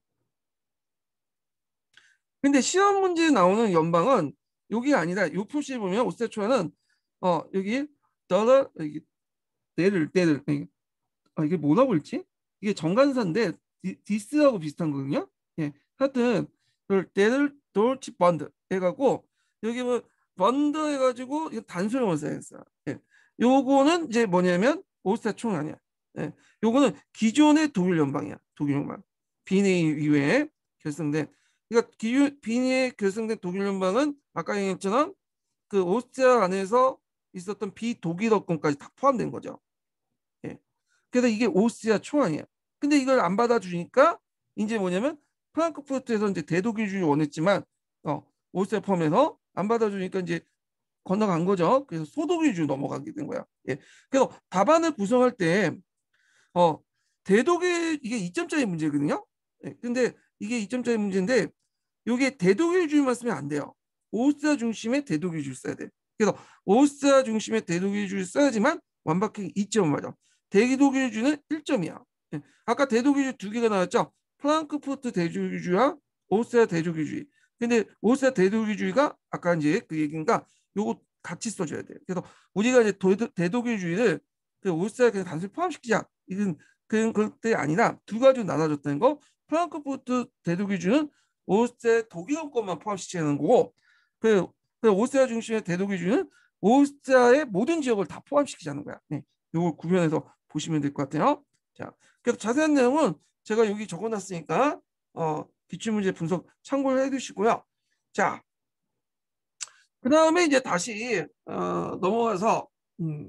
근데 시험 문제에 나오는 연방은 여기 아니라 요 표시에 보면 오세초아는 어 여기 더러 여기 때를 때를 이게, 아, 이게 뭐라고 읽지? 이게 정관사인데 디, 디스하고 비슷한 거거든요. 예, 하여튼 때를 돌치 번드 해가지고 여기 뭐 번드 해가지고 이거 단수형을 써야겠어요. 예, 요거는 이제 뭐냐면 오스트리아 총 아니야. 예. 요거는 기존의 독일 연방이야. 독일 연방. 비내 이후에 결성된. 그러니까 기, 비내에 결성된 독일 연방은 아까 얘기했처럼 그 오스트리아 안에서 있었던 비독일어권까지 다 포함된 거죠. 예. 그래서 이게 오스트리아 초안이야. 근데 이걸 안 받아주니까 이제 뭐냐면 프랑크푸르트에서 이제 대독일주의를 원했지만 어, 오스트리아 포함해서 안 받아주니까 이제 건너간 거죠. 그래서 소독일주의 넘어가게 된 거야. 예. 그래서 답안을 구성할 때 어, 대독일 이게 이 점짜리 문제거든요. 예. 근데 이게 이 점짜리 문제인데 이게 대독일주의만 쓰면 안 돼요. 오스트리아 중심의 대독일주의 써야 돼. 그래서 오스트리아 중심의 대독일주의 써야지만 완벽하게 이 점을 맞아. 대독일주의는 일 점이야. 예. 아까 대독일주의 두 개가 나왔죠. 프랑크푸르트 대독일주의와 오스트리아 대독일주의. 근데 오스트리아 대독일주의가 아까 이제 그 얘기인가 요거 같이 써줘야 돼. 그래서 우리가 이제 대독일주의를 그 오스트리아 그냥 단순히 포함시키자. 이건 그런 것들이 아니라 두 가지로 나눠졌다는 거. 프랑크푸르트 대독일주의는 오스트리아 독일어권만 포함시키는 거고 그, 그 오스트리아 중심의 대독일주의는 오스트리아의 모든 지역을 다 포함시키자는 거야. 네, 이걸 구별해서 보시면 될 것 같아요. 자, 그래서 자세한 내용은 제가 여기 적어놨으니까 어, 기출문제 분석 참고를 해두시고요. 자, 그 다음에 이제 다시 어, 넘어가서 음,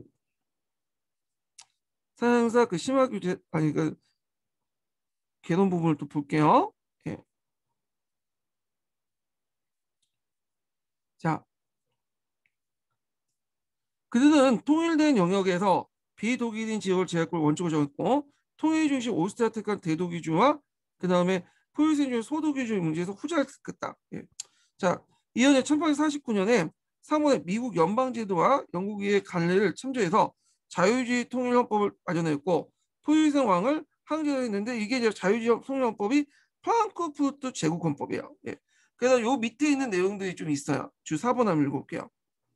사양사 그 심화 규제 아니 그 개론 부분을 또 볼게요. 예. 자, 그들은 통일된 영역에서 비독일인 지역을 제약권 원칙으로 정했고 통일 중심 오스트리아 특한 대독일주의와 그 다음에 포유생 중 소독일주의 문제에서 후자를 택했다. 예. 자, 이연에 천팔백사십구 년에 삼월에 미국 연방제도와 영국의 관례를 참조해서 자유주의 통일헌법을 마련했고 포유생 왕을 항제했는데 이게 이제 자유주의 통일헌법이 프랑크푸르트 제국헌법이에요. 예. 그래서 요 밑에 있는 내용들이 좀 있어요. 주 사 번 한번 읽어볼게요.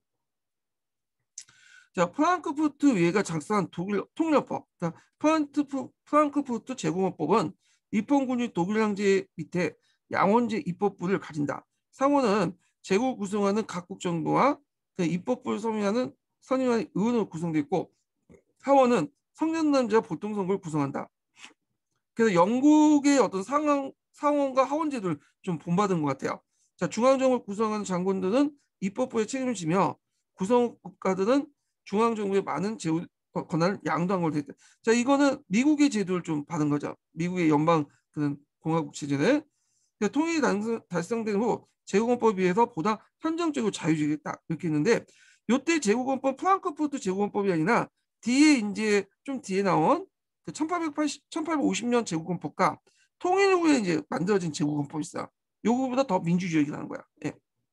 자, 프랑크푸르트 의회가 작성한 독일 통일헌법, 그러니까 프랑크푸, 프랑크푸르트 제공헌법은 입헌군주의 독일 황제 밑에 양원제 입법부를 가진다. 상원은 제국을 구성하는 각국 정부와 그 입법부를 선임하는 선임하는 의원으로 구성되어 있고 하원은 성년 남자 보통 선거를 구성한다. 그래서 영국의 어떤 상원, 상원과 하원 제도를 좀 본받은 것 같아요. 자, 중앙정부를 구성하는 장군들은 입법부에 책임을 지며 구성국가들은 중앙정부의 많은 제도, 권한을 양도한 걸로 되어 있다. 자, 이거는 미국의 제도를 좀 받은 거죠. 미국의 연방 그런 공화국 체제를. 통일이 달성된 후 제국헌법에 비해서 보다 선정적이고 자유주의겠다 이렇게 했는데 이때 제국헌법 프랑크푸르트 제국헌법이 아니라 뒤에 이제 좀 뒤에 나온 그 천팔백팔십, 천팔백오십 년 제국헌법과 통일 후에 이제 만들어진 제국헌법이 있어요. 요거보다 더 민주주의가 나는 거야. 예.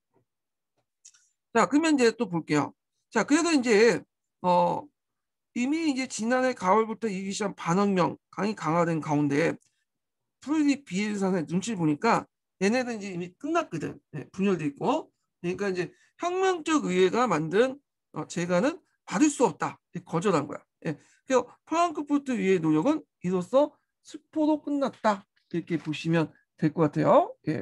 자, 그러면 이제 또 볼게요. 자, 그래서 이제 어 이미 이제 지난해 가을부터 이기 시작한 반혁명 강이 강화된 가운데 프로디 비엘사의 눈치를 보니까 얘네들 이제 이미 끝났거든. 네, 분열돼 있고. 그러니까 이제 혁명적 의회가 만든 어, 재간은 받을 수 없다. 거절한 거야. 예. 그래서 프랑크푸르트 의회의 노력은 이로써 수포로 끝났다. 이렇게 보시면 될 것 같아요. 예.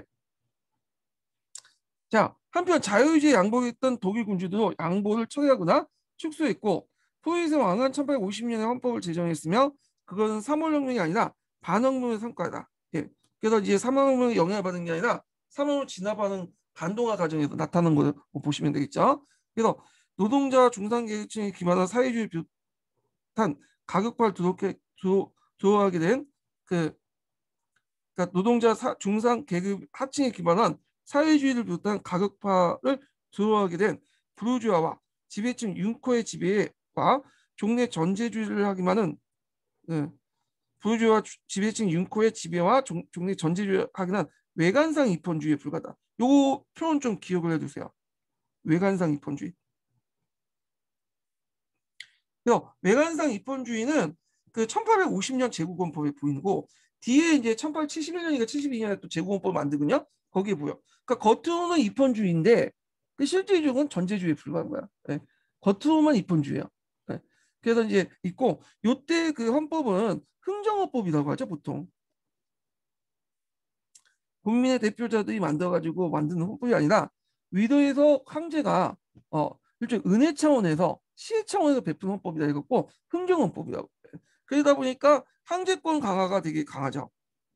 자, 한편 자유주의 양보했던 독일 군주도 양보를 처리하거나 축소했고 포이세 왕은 천팔백오십 년에 헌법을 제정했으며 그것은 삼월혁명이 아니라 반혁명의 성과다. 예. 그래서 이제 삼월혁명에 영향을 받은 게 아니라 삼월을 진압하는 반동화 과정에서 나타난 것을 보시면 되겠죠. 그래서 노동자 중산계층에 기반한 사회주의 비롯한 가격화를 주도하게 된그 그러니까 노동자 사, 중상 계급 하층에 기반한 사회주의를 비롯한 가격파를 주도하게 된 부르주아와 지배층 융커의 지배와 종래 전제주의를 하기만은 네, 부르주아 지배층 융커의 지배와 종, 종래 전제주의를 하기는 외관상 입헌주의에 불과하다. 요 표현 좀 기억을 해두세요. 외관상 입헌주의. 외관상 입헌주의는 그 천팔백오십 년 제국헌법에 보이고 뒤에 이제 천팔백칠십일 년인가 칠십이 년에 또 제국헌법 만들거든요. 거기에 보여. 그러니까 겉으로는 입헌주의인데 그 실질적으로는 전제주의에 불과한 거야. 네. 겉으로만 입헌주의야. 네. 그래서 이제 있고 요때 그 헌법은 흥정헌법이라고 하죠 보통. 국민의 대표자들이 만들어가지고 만드는 헌법이 아니라 위도에서 황제가 어 일종 은혜 차원에서 시의 차원에서 베푼 헌법이다 해갖고 흥정헌법이라고. 그러다 보니까 황제권 강화가 되게 강하죠.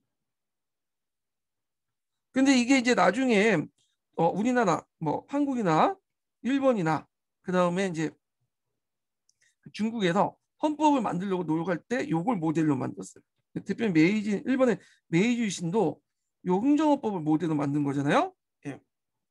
근데 이게 이제 나중에 어, 우리나라 뭐 한국이나 일본이나 그 다음에 이제 중국에서 헌법을 만들려고 노력할 때 요걸 모델로 만들었어요. 대표님 메이지 일본의 메이지 유신도 요 흥정헌법을 모델로 만든 거잖아요. 예.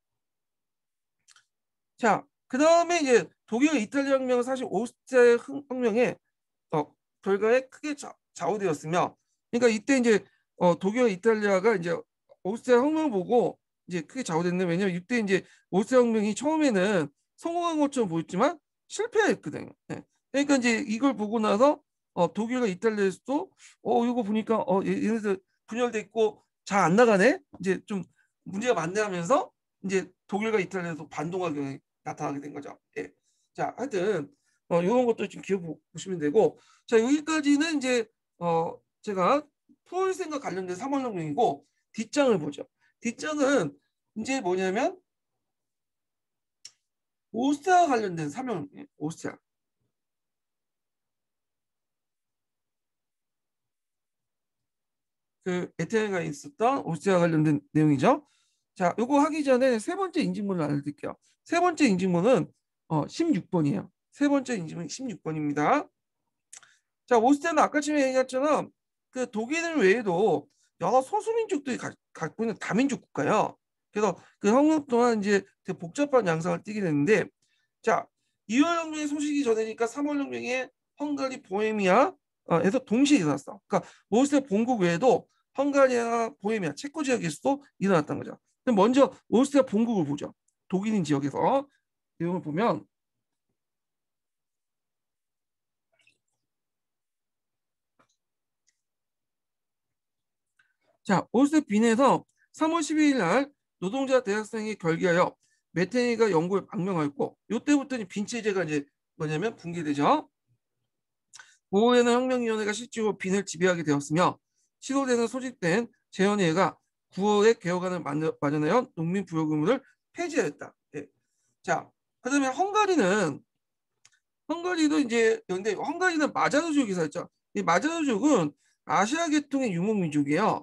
자, 그 다음에 이제 독일 이탈리아 혁명은 사실 오스트리아 혁명의 어, 결과에 크게 좌, 좌우되었으며, 그러니까 이때 이제 어, 독일과 이탈리아가 이제 오스트리아 혁명을 보고 이제 크게 좌우됐는데, 왜냐면 이때 이제 오스트리아 혁명이 처음에는 성공한 것처럼 보였지만 실패했거든요. 네. 그러니까 이제 이걸 보고 나서 어, 독일과 이탈리아에서도 어 이거 보니까 어 얘네들 분열돼 있고 잘 안 나가네, 이제 좀 문제가 많네 하면서 이제 독일과 이탈리아에서 반동하게 나타나게 된 거죠. 예. 자, 하여튼 어, 이런 것도 좀 기억 보시면 되고, 자, 여기까지는 이제 어, 제가 프로이센과 관련된 삼월혁명이고, 뒷장을 보죠. 뒷장은 이제 뭐냐면 오스트리아 관련된 삼월혁명, 오스트리아. 그 에테네가 있었던 오스트리아 관련된 내용이죠. 자, 요거 하기 전에 세 번째 인증문을 알려드릴게요. 세 번째 인증문은 어, 십육 번이에요. 세 번째 인증문 십육 번입니다. 자, 오스트리아는 아까 전에 얘기했잖아. 그 독일 외에도 여러 소수민족들이 가, 갖고 있는 다민족 국가예요. 그래서 그 혁명 동안 이제 되게 복잡한 양상을 띠게 되는데, 자, 이월 혁명의 소식이 전해니까 삼월 혁명에 헝가리 보헤미아에서 동시에 일어났어. 그러니까 오스트리아 본국 외에도 헝가리아, 보헤미아, 체코 지역에서도 일어났던 거죠. 근데 먼저 오스트리아 본국을 보죠. 독일인 지역에서 내용을 보면, 자, 오스트 빈에서 삼월 십이일 날 노동자 대학생이 결기하여 메테니가 영국을 망명하였고, 이때부터 빈 체제가 이제 뭐냐면 붕괴되죠. 고호에는 혁명위원회가 실제로 빈을 지배하게 되었으며, 시도되는 소집된 재헌의회가 구호의 개혁안을 마련하여 농민 부여 의무를 폐지하였다. 예. 자, 그다음에 헝가리는 헝가리도 이제 근데 헝가리는 마자르족이 살죠. 이 마자르족은 아시아 계통의 유목민족이에요.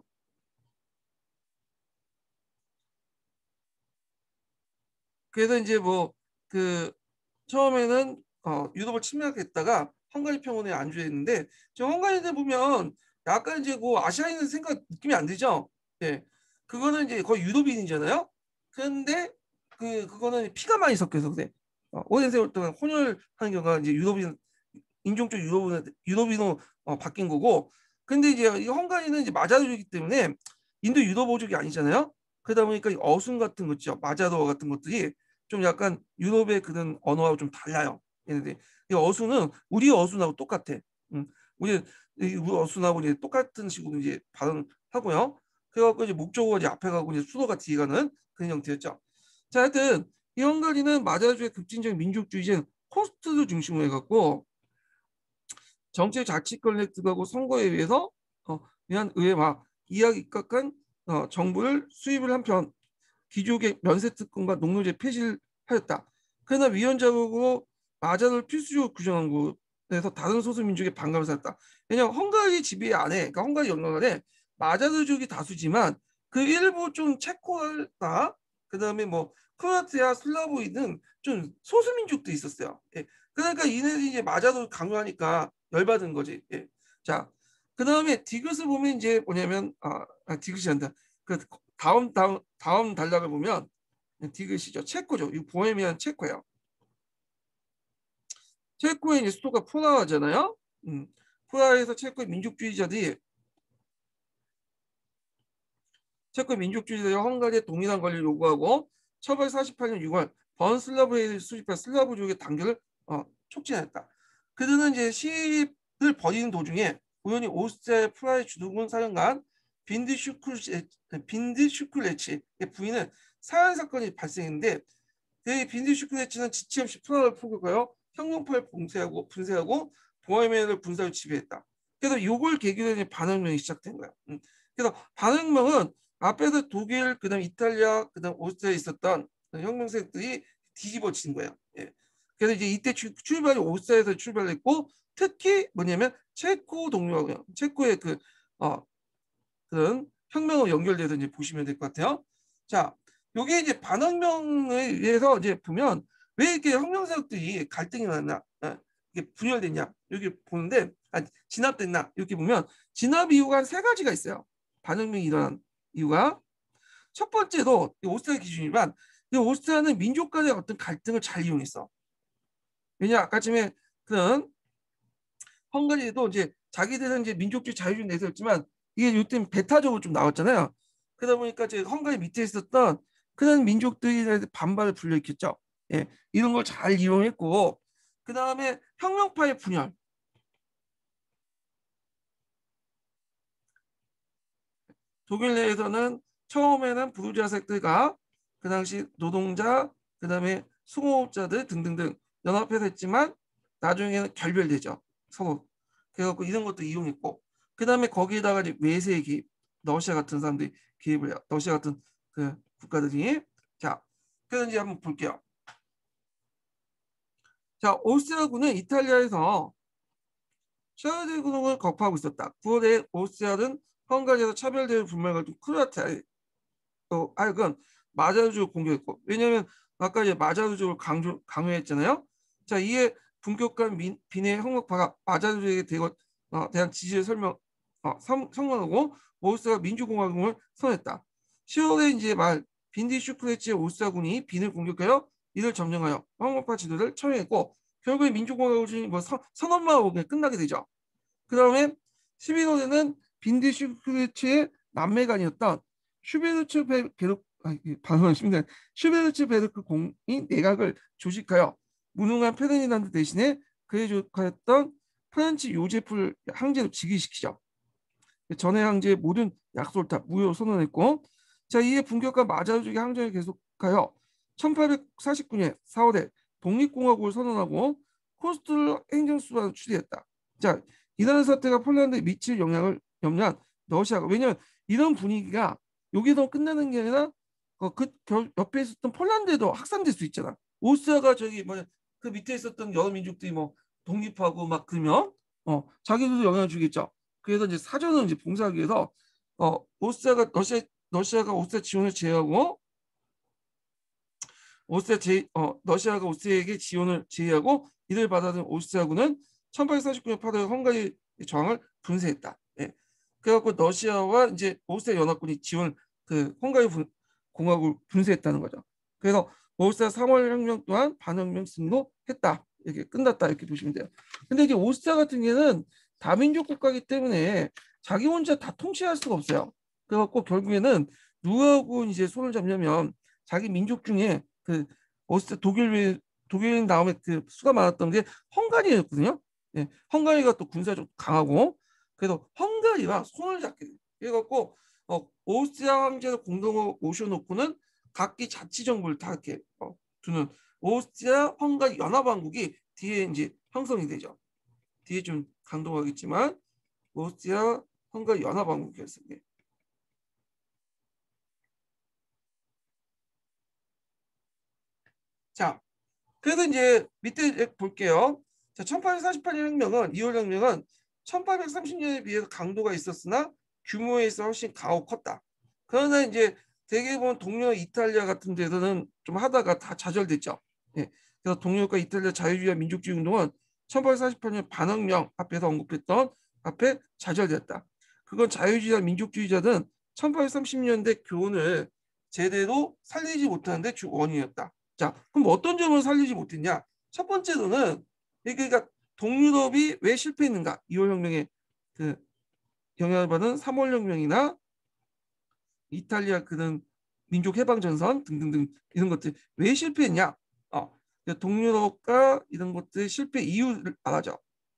그래서 이제 뭐 그 처음에는 어, 유럽을 침략했다가 헝가리 평원에 안주했는데, 저 헝가리들 보면 약간 이제 그 아시아인은 생각 느낌이 안 들죠. 예, 그거는 이제 거의 유럽인이잖아요. 그런데 그 그거는 피가 많이 섞여서 그래. 어, 오랜 세월 동안 혼혈하는 경우가 이제 유럽인 인종적 유럽인 유럽인으로 어, 바뀐 거고, 근데 이제 이 헝가리는 이제 마자르족이기 때문에 인도 유럽어족이 아니잖아요. 그러다 보니까 이 어순 같은 거 있죠, 마자르어 같은 것들이 좀 약간 유럽의 그런 언어하고 좀 달라요. 얘네들 이 어순은 우리 어순하고 똑같아. 음, 우리 이 우리 어순하고 이제 똑같은 식으로 이제 발음하고요. 그래갖고 이제 목적어가 이제 앞에 가고 이제 수도가 뒤에 가는 그런 형태였죠. 자, 하여튼 이 헝가리는 마자르족의 급진적 민족주의자인 코스트를 중심으로 해갖고 정치 자치 권력들하고 선거에 의해서 어, 위한 의회 막 이하에 입각한 어, 정부를 수입을 한편 귀족의 면세특권과 농노제 폐지를 하였다. 그러나 위헌적으로 마자를 필수적으로 규정한 곳에서 다른 소수민족의 반감을 샀다. 왜냐하면 헝가리 지배 안에, 그러니까 헝가리 영역 안에 마자르족이 다수지만 그 일부 좀 체코나 그다음에 뭐 크로아티아, 슬라보이 등 좀 소수민족도 있었어요. 예. 그러니까 이네들이 이제 마자도 강요하니까 열받은 거지. 예. 자, 그 다음에 디귿을 보면 이제 뭐냐면 아, 아 디귿이 한다. 그 다음 다음 다음 단락을 보면 디귿이죠. 체코죠. 이 보헤미안 체코예요. 체코의 이제 수도가 프라하잖아요. 음, 프라하에서 체코의 민족주의자들이 체코 민족주의자들이 헝가리의 동일한 권리를 요구하고 천팔백사십팔 년 유월 번슬라브에 수집한 슬라브족의 단결을 어, 촉진했다. 그들은 이제 시위를 벌이는 도중에 우연히 오스트리아 프라하의 주둔군 사령관 빈드 슈쿨레치, 빈드 슈쿨레치의 부인은 살해 사건이 발생했는데, 그 빈드 슈쿨레치는 지체 없이 프라하를 포격하여 혁명파를 봉쇄하고 분쇄하고 보헤미아를 군사로 지배했다. 그래서 이걸 계기로 반혁명이 시작된 거야. 음. 그래서 반혁명은 앞에서 독일, 그다음 이탈리아, 그다음 오스트리아에 있었던 혁명 세력들이 뒤집어진 거예요. 예. 그래서 이제 이때 출, 출발이 오스트리아에서 출발했고 특히 뭐냐면 체코 동료 체코의 그 어, 그런 혁명으로 연결돼서 이제 보시면 될 것 같아요. 자, 요게 이제 반혁명에 의해서 이제 보면 왜 이렇게 혁명 세력들이 갈등이 났나, 아, 이게 분열됐냐, 여기 보는데, 아, 진압됐나, 이렇게 보면 진압 이유가 한 세 가지가 있어요. 반혁명이 일어난 이유가 첫 번째도 오스트리아 기준이지만 이 오스트리아는 민족 간의 어떤 갈등을 잘 이용했어. 왜냐 아까쯤에 그런 헝가리에도 이제 자기들은 이제 민족주의 자유주의 내세웠지만 이게 요즘 배타적으로 좀 나왔잖아요. 그러다 보니까 이제 헝가리 밑에 있었던 그런 민족들에 반발을 불러일으켰죠. 예, 이런 걸 잘 이용했고 그 다음에 혁명파의 분열. 독일 내에서는 처음에는 부르주아 색들과 그 당시 노동자, 그 다음에 수공업자들 등등등 연합해서 했지만 나중에는 결별되죠. 서로. 그래갖고 이런 것도 이용했고 그 다음에 거기에다가 이제 외세의 개입, 러시아 같은 사람들이 개입을 해요. 러시아 같은 그 국가들이. 자, 그래서 이제 한번 볼게요. 자, 오스트리아군은 이탈리아에서 샤르드 군을 거부하고 있었다. 구월에 오스트리아는 헝가리에서 차별대우 불만을 가지고 크로아티아에 어, 하여간 마자르주를 공격했고 왜냐하면 아까 이제 마자르주를 강조 강요했잖아요. 자 이에 분격한 민, 비내 혁명파가 마자르주에게 대거, 어, 대한 지지를 설명 어, 성, 성명하고 오스트리아 민주공화국을 선언했다. 시월에 이제 말 빈디 슈크레치의 오스트리아군이 빈을 공격하여 이를 점령하여 혁명파 지도를 처형했고 결국에 민주공화국이 뭐 선, 선언만 하고 그냥 끝나게 되죠. 그 다음에 십일월에는 빈디 슈크레치의 남매간이었던 슈베르츠 베르크 아, 발언했습니다. 슈베르츠 베르크 공이 내각을 조직하여 무능한 페르디난드 대신에 그에 조카였던 프란츠 요제프를 황제로 즉위시키죠. 전해 황제의 모든 약속을 다 무효 선언했고, 자 이에 분격과 마자르족의 항쟁을 계속하여 천팔백사십구 년 사월에 독립공화국을 선언하고 코스트를 행정수반을 추리했다. 자 이런 사태가 폴란드에 미칠 영향을 염려한 러시아가 왜냐하면 이런 분위기가 여기서 끝나는 게 아니라 어, 그 옆에 있었던 폴란드에도 확산될 수 있잖아. 오스트리아가 저기 뭐냐 그 밑에 있었던 여러 민족들이 뭐 독립하고 막 그러면 어 자기들도 영향을 주겠죠. 그래서 이제 사전을 이제 봉사하기 위해서 어 오스트리아가 러시아 러시아가 오스트리아 지원을 제외하고 오스트리아 제, 어, 러시아가 오스트리아에게 지원을 제의하고 이를 받아든 오스트리아군은 천팔백사십구 년 팔 월 헝가리 저항을 분쇄했다. 예. 그래갖고 러시아와 이제 오스트리아 연합군이 지원 그 헝가리 분, 공화국을 분쇄했다는 거죠. 그래서 오스트리아 삼월 혁명 또한 반혁명 승리로 했다. 이렇게 끝났다 이렇게 보시면 돼요. 근데 이제 오스트리아 같은 경우는 다민족 국가이기 때문에 자기 혼자 다 통치할 수가 없어요. 그래갖고 결국에는 누구하고 이제 손을 잡냐면 자기 민족 중에 그 오스트 독일 독일 다음에 그 수가 많았던 게 헝가리였거든요. 예, 헝가리가 또 군사적 강하고 그래서 헝가리와 손을 잡게 돼요. 그래갖고 어, 오스트리아 황제를 공동으로 모셔놓고는 각기 자치정부를 다 이렇게 어, 두는 오스트리아 헝가리 연합왕국이 뒤에 이제 형성이 되죠. 뒤에 좀 강동하겠지만 오스트리아 헝가리 연합왕국이었어요. 자, 그래서 이제 밑에 볼게요. 자, 천팔백사십팔 년 혁명은 이월 혁명은 천팔백삼십 년에 비해서 강도가 있었으나 규모에 있어 훨씬 가고 컸다. 그러나 이제 대개 보면 동료 이탈리아 같은 데서는 좀 하다가 다 좌절됐죠. 예. 그래서 동료과 이탈리아 자유주의와 민족주의 운동은 천팔백사십팔 년 반혁명 앞에서 언급했던 앞에 좌절됐다. 그건 자유주의와 민족주의자는 천팔백삼십 년대 교훈을 제대로 살리지 못하는데 주 원인이었다. 자, 그럼 어떤 점을 살리지 못했냐? 첫 번째로는 그러니까 동유럽이 왜 실패했는가? 이월 혁명의 그 영향을 받은 삼월 혁명이나 이탈리아 그런 민족 해방 전선 등등등 이런 것들 왜 실패했냐? 어, 동유럽과 이런 것들 실패 이유를 알아죠.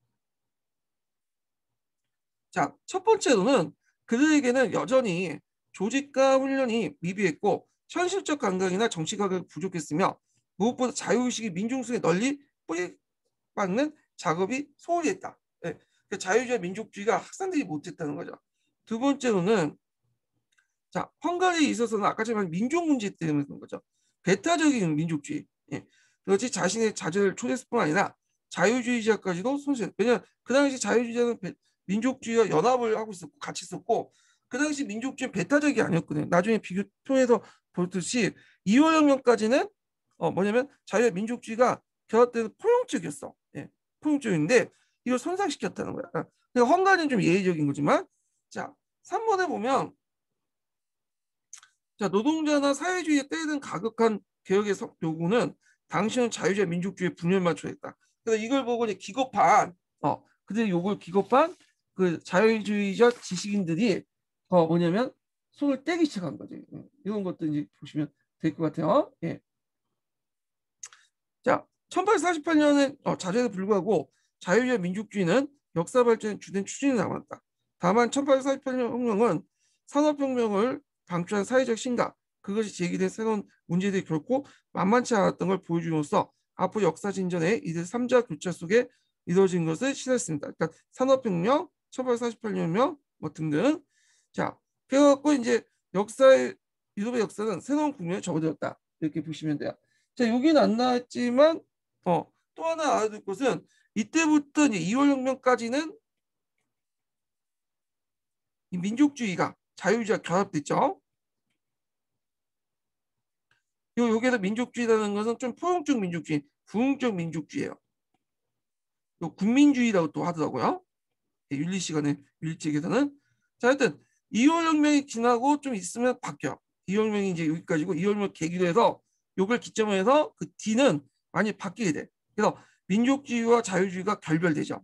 자, 첫 번째로는 그들에게는 여전히 조직과 훈련이 미비했고 현실적 감각이나 정치 감각이 부족했으며 무엇보다 자유의식이 민중 속에 널리 뿌리박는 작업이 소홀히 했다. 예, 그 자유주의 민족주의가 확산되지 못했다는 거죠. 두 번째로는 자, 헝가리에 있어서는 아까 전에 민족 문제 때문에 그런 거죠. 배타적인 민족주의. 예, 그렇지 자신의 자제를 초래했을 뿐 아니라 자유주의자까지도 손실. 왜냐하면 그 당시 자유주의자는 배, 민족주의와 연합을 하고 있었고 같이 있었고 그 당시 민족주의는 배타적이 아니었거든요. 나중에 비교 통해서 보듯이 이월 혁명까지는 어 뭐냐면 자유와 민족주의가 결합되는 포용적이었어. 예, 포용적인데 이걸 손상시켰다는 거야. 그러니까 헝가리는 좀 예외적인 거지만 자 삼 번에 보면 자 노동자나 사회주의에 때리는 가격한 개혁의 요구는 당시는 자유주의 민족주의 분열만 초래했다. 그래서 이걸 보고 이제 기겁한 어 그들의 요구를 기겁한 그 자유주의자 지식인들이 어 뭐냐면 손을 떼기 시작한 거지. 이런 것도 이제 보시면 될 것 같아요. 예. 자, 천팔백사십팔 년에 어, 자제에도 불구하고 자유주의 민족주의는 역사 발전의 주된 추진이 남았다. 다만 천팔백사십팔 년 혁명은 산업혁명을 방출한 사회적 심각, 그것이 제기된 새로운 문제들이 결코 만만치 않았던 걸 보여줌으로써 앞으로 역사 진전에 이들 삼자 교차 속에 이루어진 것을 시사했습니다. 그러니까 산업혁명, 천팔백사십팔 년 혁명 뭐 등등. 자, 그래갖고 이제 역사의 유럽의 역사는 새로운 국면에 접어들었다. 이렇게 보시면 돼요. 자, 여기는 안 나왔지만 어, 또 하나 알아둘 것은 이때부터 이제 이월 혁명까지는 이 민족주의가 자유주의가 결합됐죠. 요 여기서 민족주의라는 것은 좀 포용적 민족주의, 부흥적 민족주의예요. 요 국민주의라고 또 하더라고요. 윤리 시간에 윤리책에서는. 자, 하여튼 이월 혁명이 지나고 좀 있으면 바뀌어. 이월 혁명이 이제 여기까지고 이월 혁명 계기로 해서 요걸 기점으로 해서 그 D는 많이 바뀌게 돼. 그래서 민족주의와 자유주의가 결별되죠.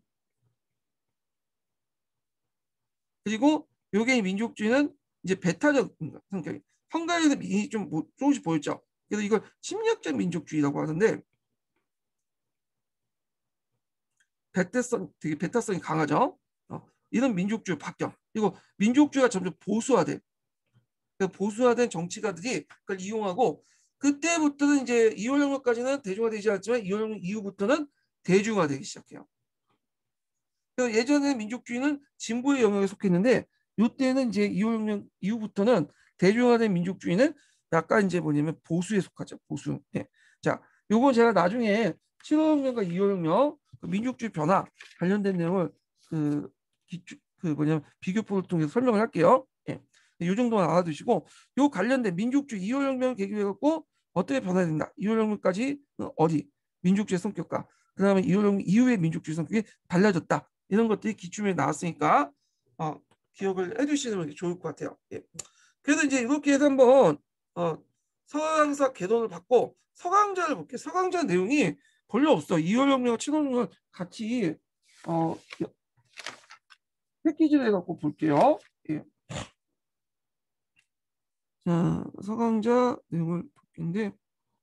그리고 요게 민족주의는 이제 배타적 성격이. 헝가리에서 이좀 조금씩 보였죠. 그래서 이걸 침략적 민족주의라고 하는데 배타성 되게 배타성이 강하죠. 어, 이런 민족주의 바뀌어. 그리고 민족주의가 점점 보수화돼. 보수화된 정치가들이 그걸 이용하고 그때부터는 이제 이월 혁명까지는 대중화되지 않았지만 이월 혁명 이후부터는 대중화되기 시작해요. 예전에 민족주의는 진보의 영역에 속했는데 이때는 이제 이월 혁명 이후부터는 대중화된 민족주의는 약간 이제 뭐냐면 보수에 속하죠. 보수. 예. 자, 요건 제가 나중에 칠월 혁명과 이월 혁명 그 민족주의 변화 관련된 내용을 그, 기초, 그 뭐냐면 비교표를 통해서 설명을 할게요. 예. 이 정도만 알아두시고 요 관련된 민족주의 이월 혁명 계기로 해갖고 어떻게 변화된다. 이월 혁명까지 어디 민족주의 성격과 그 다음에 이월 혁명 이후의 민족주의 성격이 달라졌다. 이런 것들이 기출에 나왔으니까 어, 기억을 해두시는 게 좋을 것 같아요. 예. 그래서 이제 이렇게 해서 한번 어, 서강사 개론을 받고 서강자를 볼게요. 서강자 내용이 별로 없어. 이월 혁명, 칠월 혁명 같이 어, 패키지를 해갖고 볼게요. 예. 자, 서강자 내용을 볼 텐데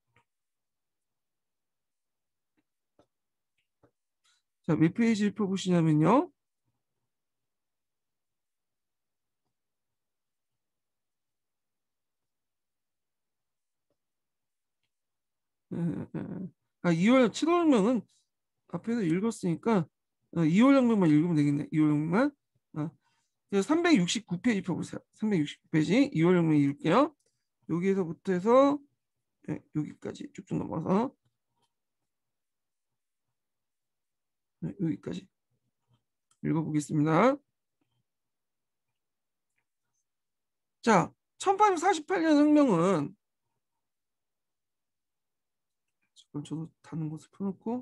자, 몇 페이지를 펴보시냐면요. 아, 이월 칠월 혁명은 앞에서 읽었으니까 어, 이월 혁명만 읽으면 되겠네. 이월 혁명만. 어, 삼백육십구 페이지 펴보세요. 삼백육십구 페이지 이월 혁명 읽을게요. 여기에서부터 해서 네, 여기까지 쭉쭉 넘어서 네, 여기까지 읽어보겠습니다. 자, 천팔백사십팔 년 혁명은 잠깐 저도 다른 곳을 펴놓고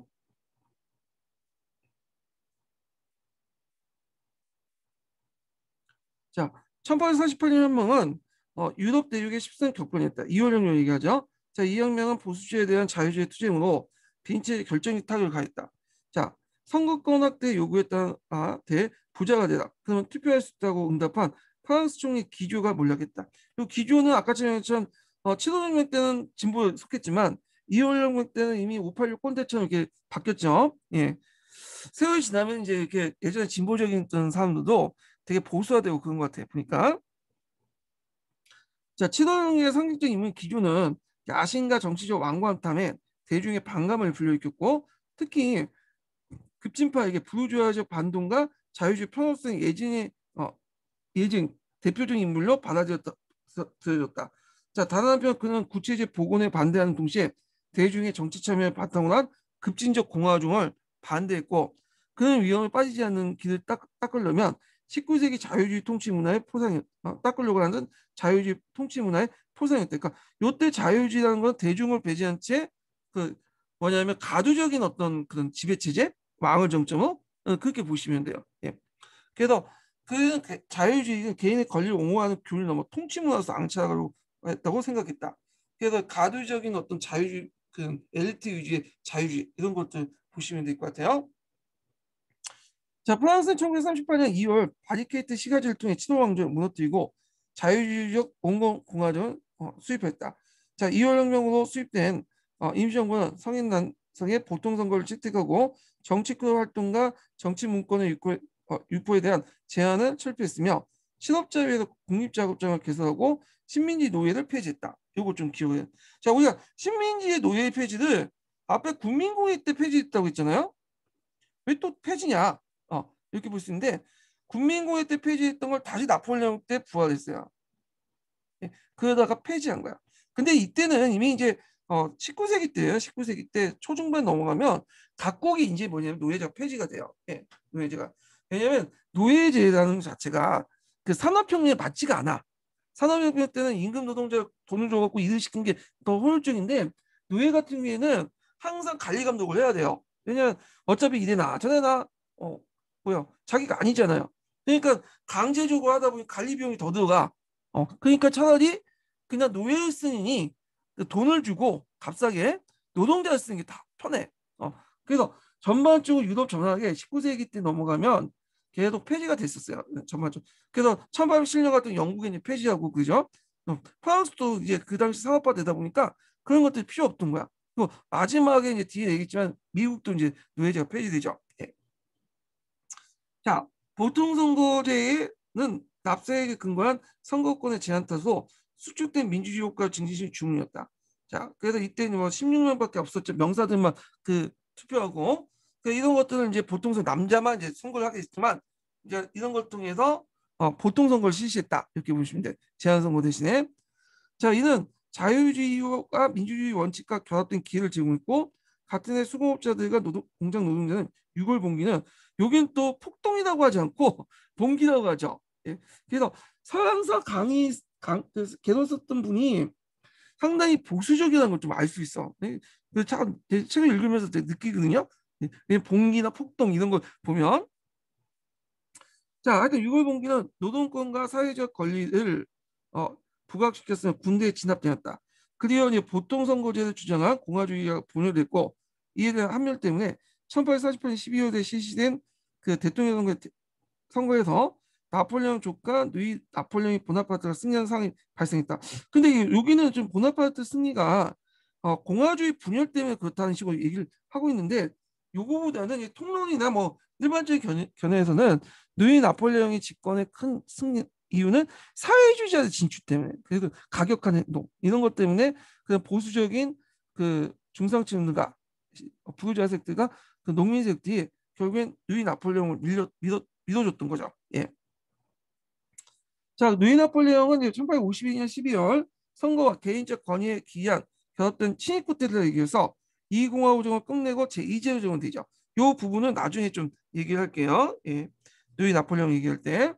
자, 천팔백사십팔 년 혁명은 어, 유럽 대륙의 십선 격변이었다. 이월 혁명 얘기하죠. 자, 이 혁명은 보수주의에 대한 자유주의 투쟁으로 빈체 결정적 타격을 가했다. 자, 선거권 확대 요구에 따라 대 부자가 되라. 그러면 투표할 수 있다고 응답한 프랑스 총리 기조가 몰락했다. 이 기조는 아까처럼 어, 칠월 혁명 때는 진보에 속했지만 이월 혁명 때는 이미 오팔육 꼰대처럼 이렇게 바뀌었죠. 예. 세월이 지나면 이제 이렇게 예전에 진보적인 사람들도 되게 보수화되고 그런 것 같아요. 보니까. 자, 칠월혁명의 상징적인 인물 기조는 야심과 정치적 완고함 에 대중의 반감을 불러일으켰고 특히 급진파에게 부르주아적 반동과 자유주의 편협성 예진의 어, 예진 대표적인 인물로 받아들여졌다. 자, 다른 한편 그는 구체적 복원에 반대하는 동시에 대중의 정치 참여에 바탕으로 한 급진적 공화중을 반대했고 그는 위험에 빠지지 않는 길을 닦, 닦으려면 십구 세기 자유주의 통치 문화의 포상이 어, 닦으려고 하는 자유주의 통치 문화의 포상이었다. 그러니까 이때 자유주의라는 건 대중을 배제한 채 그 뭐냐면 가두적인 어떤 그런 지배 체제, 왕을 정점으로 어, 그렇게 보시면 돼요. 예. 그래서 그 자유주의는 개인의 권리를 옹호하는 균을 넘어 통치 문화로서 앙차라고 했다고 생각했다. 그래서 가두적인 어떤 자유주의, 그 엘리트 위주의 자유주의 이런 것들 보시면 될 것 같아요. 자, 프랑스는 천구백삼십팔 년 이월 바리케이트 시가지를 통해 치노 왕조를 무너뜨리고 자유주의적 공공공화정을 어, 수입했다. 자, 이월 혁명으로 수입된 어, 임시정부는 성인 남성의 보통선거를 채택하고 정치권 활동과 정치 문건의 유포, 어, 유포에 대한 제한을 철폐했으며 실업자위에서 국립작업장을 개설하고 식민지 노예를 폐지했다. 이거 좀 기억해요. 자, 우리가 식민지의 노예 폐지를 앞에 국민공예 때 폐지했다고 했잖아요. 왜 또 폐지냐? 어, 이렇게 볼 수 있는데 국민공예 때 폐지했던 걸 다시 나폴레옹 때 부활했어요. 예, 그러다가 폐지한 거야. 근데 이때는 이미 이제 어, 십구 세기 때예요. 십구 세기 때 초중반 넘어가면 각국이 이제 뭐냐면 노예제가 폐지가 돼요. 예, 노예제가. 왜냐면 노예제라는 자체가 그 산업혁명에 맞지가 않아. 산업혁명 때는 임금 노동자 돈을 줘갖고 일을 시킨 게 더 효율적인데 노예 같은 경우에는 항상 관리 감독을 해야 돼요. 왜냐면 어차피 이래나 저래나 어 뭐야 자기가 아니잖아요. 그러니까 강제적으로 하다 보니 관리 비용이 더 들어가. 어 그러니까 차라리 그냥 노예를 쓰니 그 돈을 주고 값싸게 노동자를 쓰는 게 다 편해. 어 그래서 전반적으로 유럽 전역에 십구 세기 때 넘어가면 계속 폐지가 됐었어요. 전반적으로. 그래서 천팔백칠 년 같은 영국에 이제 폐지하고 그죠? 어, 프랑스도 이제 그 당시 상업화 되다 보니까 그런 것들이 필요 없던 거야. 또 마지막에 이제 뒤에 얘기했지만 미국도 이제 노예제가 폐지되죠. 예. 자, 보통선거제는 납세에 근거한 선거권의 제한 탓으로 수축된 민주주의 효과 증진시 주문이었다. 자, 그래서 이때는 뭐 십육 명밖에 없었죠. 명사들만 그 투표하고 그 이런 것들은 이제 보통선 남자만 이제 선거를 하게 됐지만 이제 이런 걸 통해서 어, 보통선거를 실시했다. 이렇게 보시면 돼. 제한선거 대신에 자, 이는 자유주의와 민주주의 원칙과 결합된 기회를 제공했고 같은 해 수공업자들과 노동, 공장 노동자는 유골 봉기는 여긴 또 폭동이라고 하지 않고 봉기라고 하죠. 예. 그래서 서양사 강의 강, 그 개론 썼던 분이 상당히 보수적이라는 걸 좀 알 수 있어. 예. 그 참, 책을 읽으면서 느끼거든요. 예. 봉기나 폭동 이런 걸 보면 자, 하여튼 유골 봉기는 노동권과 사회적 권리를 어, 부각시켰으면 군대에 진압되었다. 그리어 보통 선거제를 주장한 공화주의가 분열됐고 이에 대한 함열 때문에 천팔백사십팔 년 십이월에 실시된 그 대통령 선거, 선거에서 나폴레옹 조카 누이 나폴레옹 보나파르트가 승리한 상황이 발생했다. 근데 여기는 좀 보나파르트 승리가 어, 공화주의 분열 때문에 그렇다는 식으로 얘기를 하고 있는데 요거보다는 통론이나 뭐 일반적인 견해, 견해에서는 누이 나폴레옹이 집권의 큰 승리 이유는 사회주의자의 진출 때문에 그래도 가격한 행동 이런 것 때문에 그 보수적인 그 중상층들과 부유자 색들과 그 농민 색들이 결국엔 누이 나폴레옹을 밀려 밀어 밀어줬던 거죠. 예. 자, 누이 나폴레옹은 천팔백오십이 년 십이월 선거와 개인적 권위에 기한 결합된 친위구 때를 얘기해서 이공화국정을 끝내고 제이 제도정은 되죠. 이 부분은 나중에 좀 얘기를 할게요. 예. 누이 나폴레옹 얘기할 때.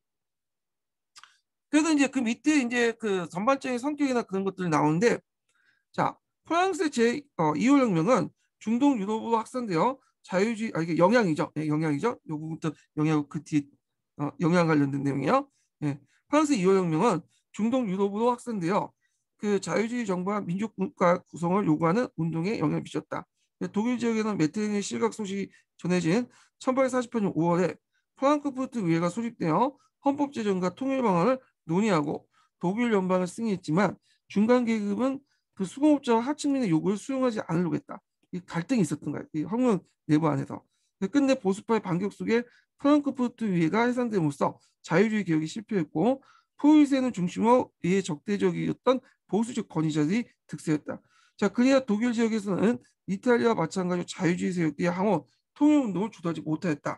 그래서 이제 그 밑에 이제 그 전반적인 성격이나 그런 것들이 나오는데, 자, 프랑스 제 어, 이월 혁명은 중동 유럽으로 확산되어 자유주의, 아 이게 영향이죠. 예, 영향이죠. 요 부분부터 영향 그 뒤에 어, 영향 관련된 내용이에요. 예. 프랑스 이월 혁명은 중동 유럽으로 확산되어 그 자유주의 정부와 민족 국가 구성을 요구하는 운동에 영향을 미쳤다. 독일 지역에는 메테르의 실각 소식이 전해진 천팔백사십팔 년 오월에 프랑크푸르트 의회가 소집되어 헌법 제정과 통일 방안을 논의하고 독일 연방을 승인했지만 중간 계급은 그 수공업자와 하층민의 요구를 수용하지 않으려고 했다. 이 갈등이 있었던 거예요. 이 혁명 내부 안에서. 끝내 보수파의 반격 속에 프랑크푸르트 의회가 해산됨으로써 자유주의 개혁이 실패했고 포유세는 중심으로 이에 적대적이었던 보수적 권위자들이 득세했다. 자, 그래야 독일 지역에서는 이탈리아와 마찬가지로 자유주의 세력들이 항원 통일운동을 주도하지 못하였다.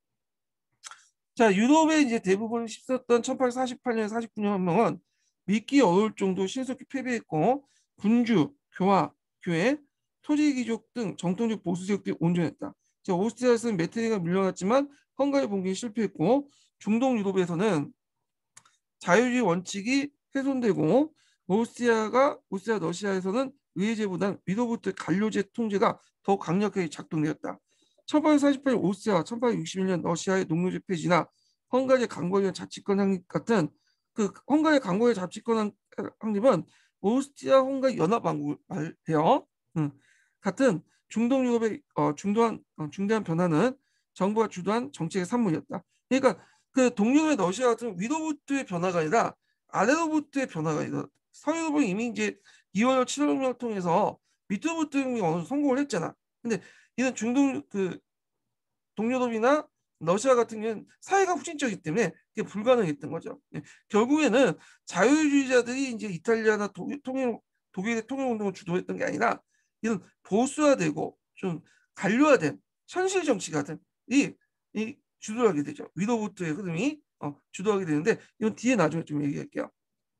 자, 유럽에 이제 대부분 휩쓸었던 천팔백사십팔 년, 사십구 년 혁명은 믿기 어려울 정도 신속히 패배했고 군주, 교화, 교회, 토지 귀족 등 정통적 보수 세력들이 온전했다. 자, 오스트리아에서는 메테리가 밀려났지만 헝가리 봉기에 실패했고, 중동 유럽에서는 자유주의 원칙이 훼손되고, 오스트리아가 오스트리아 러시아에서는 의회제보단 위로부터 관료제 통제가 더 강력하게 작동되었다. 천팔백사십팔 년 오스트리아, 천팔백육십일 년 러시아의 농노제 폐지나 헝가리의 강고에 대한 자치권 확립 같은 그 헝가리의 강고의 자치권 확립은 오스트리아 헝가리 연합왕국을 말해요. 음, 같은 중동 유럽의 어, 중도한 어, 중대한 변화는 정부가 주도한 정책의 산물이었다. 그러니까 그 동유럽의 러시아 같은 위로부터의 변화가 아니라 아래로부터의 변화가 아니라 서유럽은 이미 이제 이월 칠월 혁명을 통해서 밑으로부터 혁명이 어느 정도 성공을 했잖아. 근데 이런 중동 그 동유럽이나 러시아 같은 경우는 사회가 후진적이기 때문에 그게 불가능했던 거죠. 예, 결국에는 자유주의자들이 이제 이탈리아나 독일, 통일, 독일의 통일운동을 주도했던 게 아니라 이런 보수화되고 좀 관료화된 현실 정치가들이 이 주도하게 되죠. 위로부터의 흐름이 어, 주도하게 되는데 이건 뒤에 나중에 좀 얘기할게요.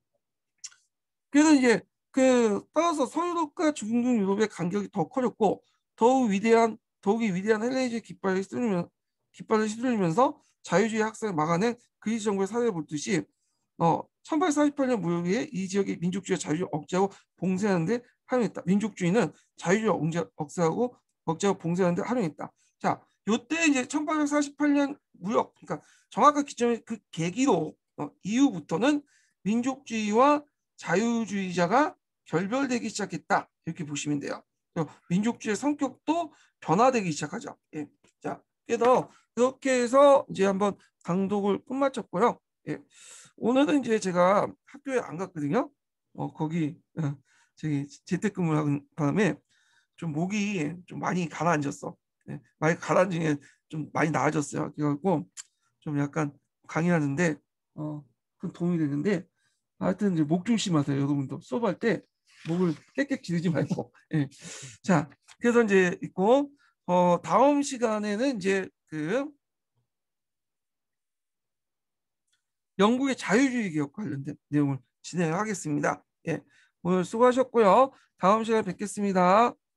그래서 이제 그 따라서 서유럽과 중동 유럽의 간격이 더 커졌고 더욱 위대한 더욱이 위대한 헬레니즘 깃발을 휘두르면 깃발을 휘두르면서 자유주의 학살을 막아낸 그리스 정부의 사례를 보듯이 어, 천팔백사십팔 년 무역에 이 지역의 민족주의 자유주의 억제하고 봉쇄하는데 활용했다. 민족주의는 자유주의 억제, 억제하고 억제하고 봉쇄하는데 활용했다. 자, 요때 이제 천팔백사십팔 년 무역, 그러니까 정확한 기점의 그 계기로 어, 이후부터는 민족주의와 자유주의자가 결별되기 시작했다. 이렇게 보시면 돼요. 민족주의 성격도 변화되기 시작하죠. 예. 자, 그래서 그렇게 해서 이제 한번 강독을 끝마쳤고요. 예. 오늘은 이제 제가 학교에 안 갔거든요. 어, 거기 어, 저기 재택근무하는 바람에 좀 목이 좀 많이 가라앉았어. 예. 많이 가라앉은 게 좀 많이 나아졌어요. 그래갖고 좀 약간 강의하는데 어, 큰 도움이 되는데 하여튼 이제 목 조심하세요. 여러분도 수업할 때 목을 꽥꽥 지르지 말고. 예. 자, 그래서 이제 있고 어, 다음 시간에는 이제 그 영국의 자유주의 개혁 관련된 내용을 진행하겠습니다. 예. 오늘 수고하셨고요. 다음 시간에 뵙겠습니다.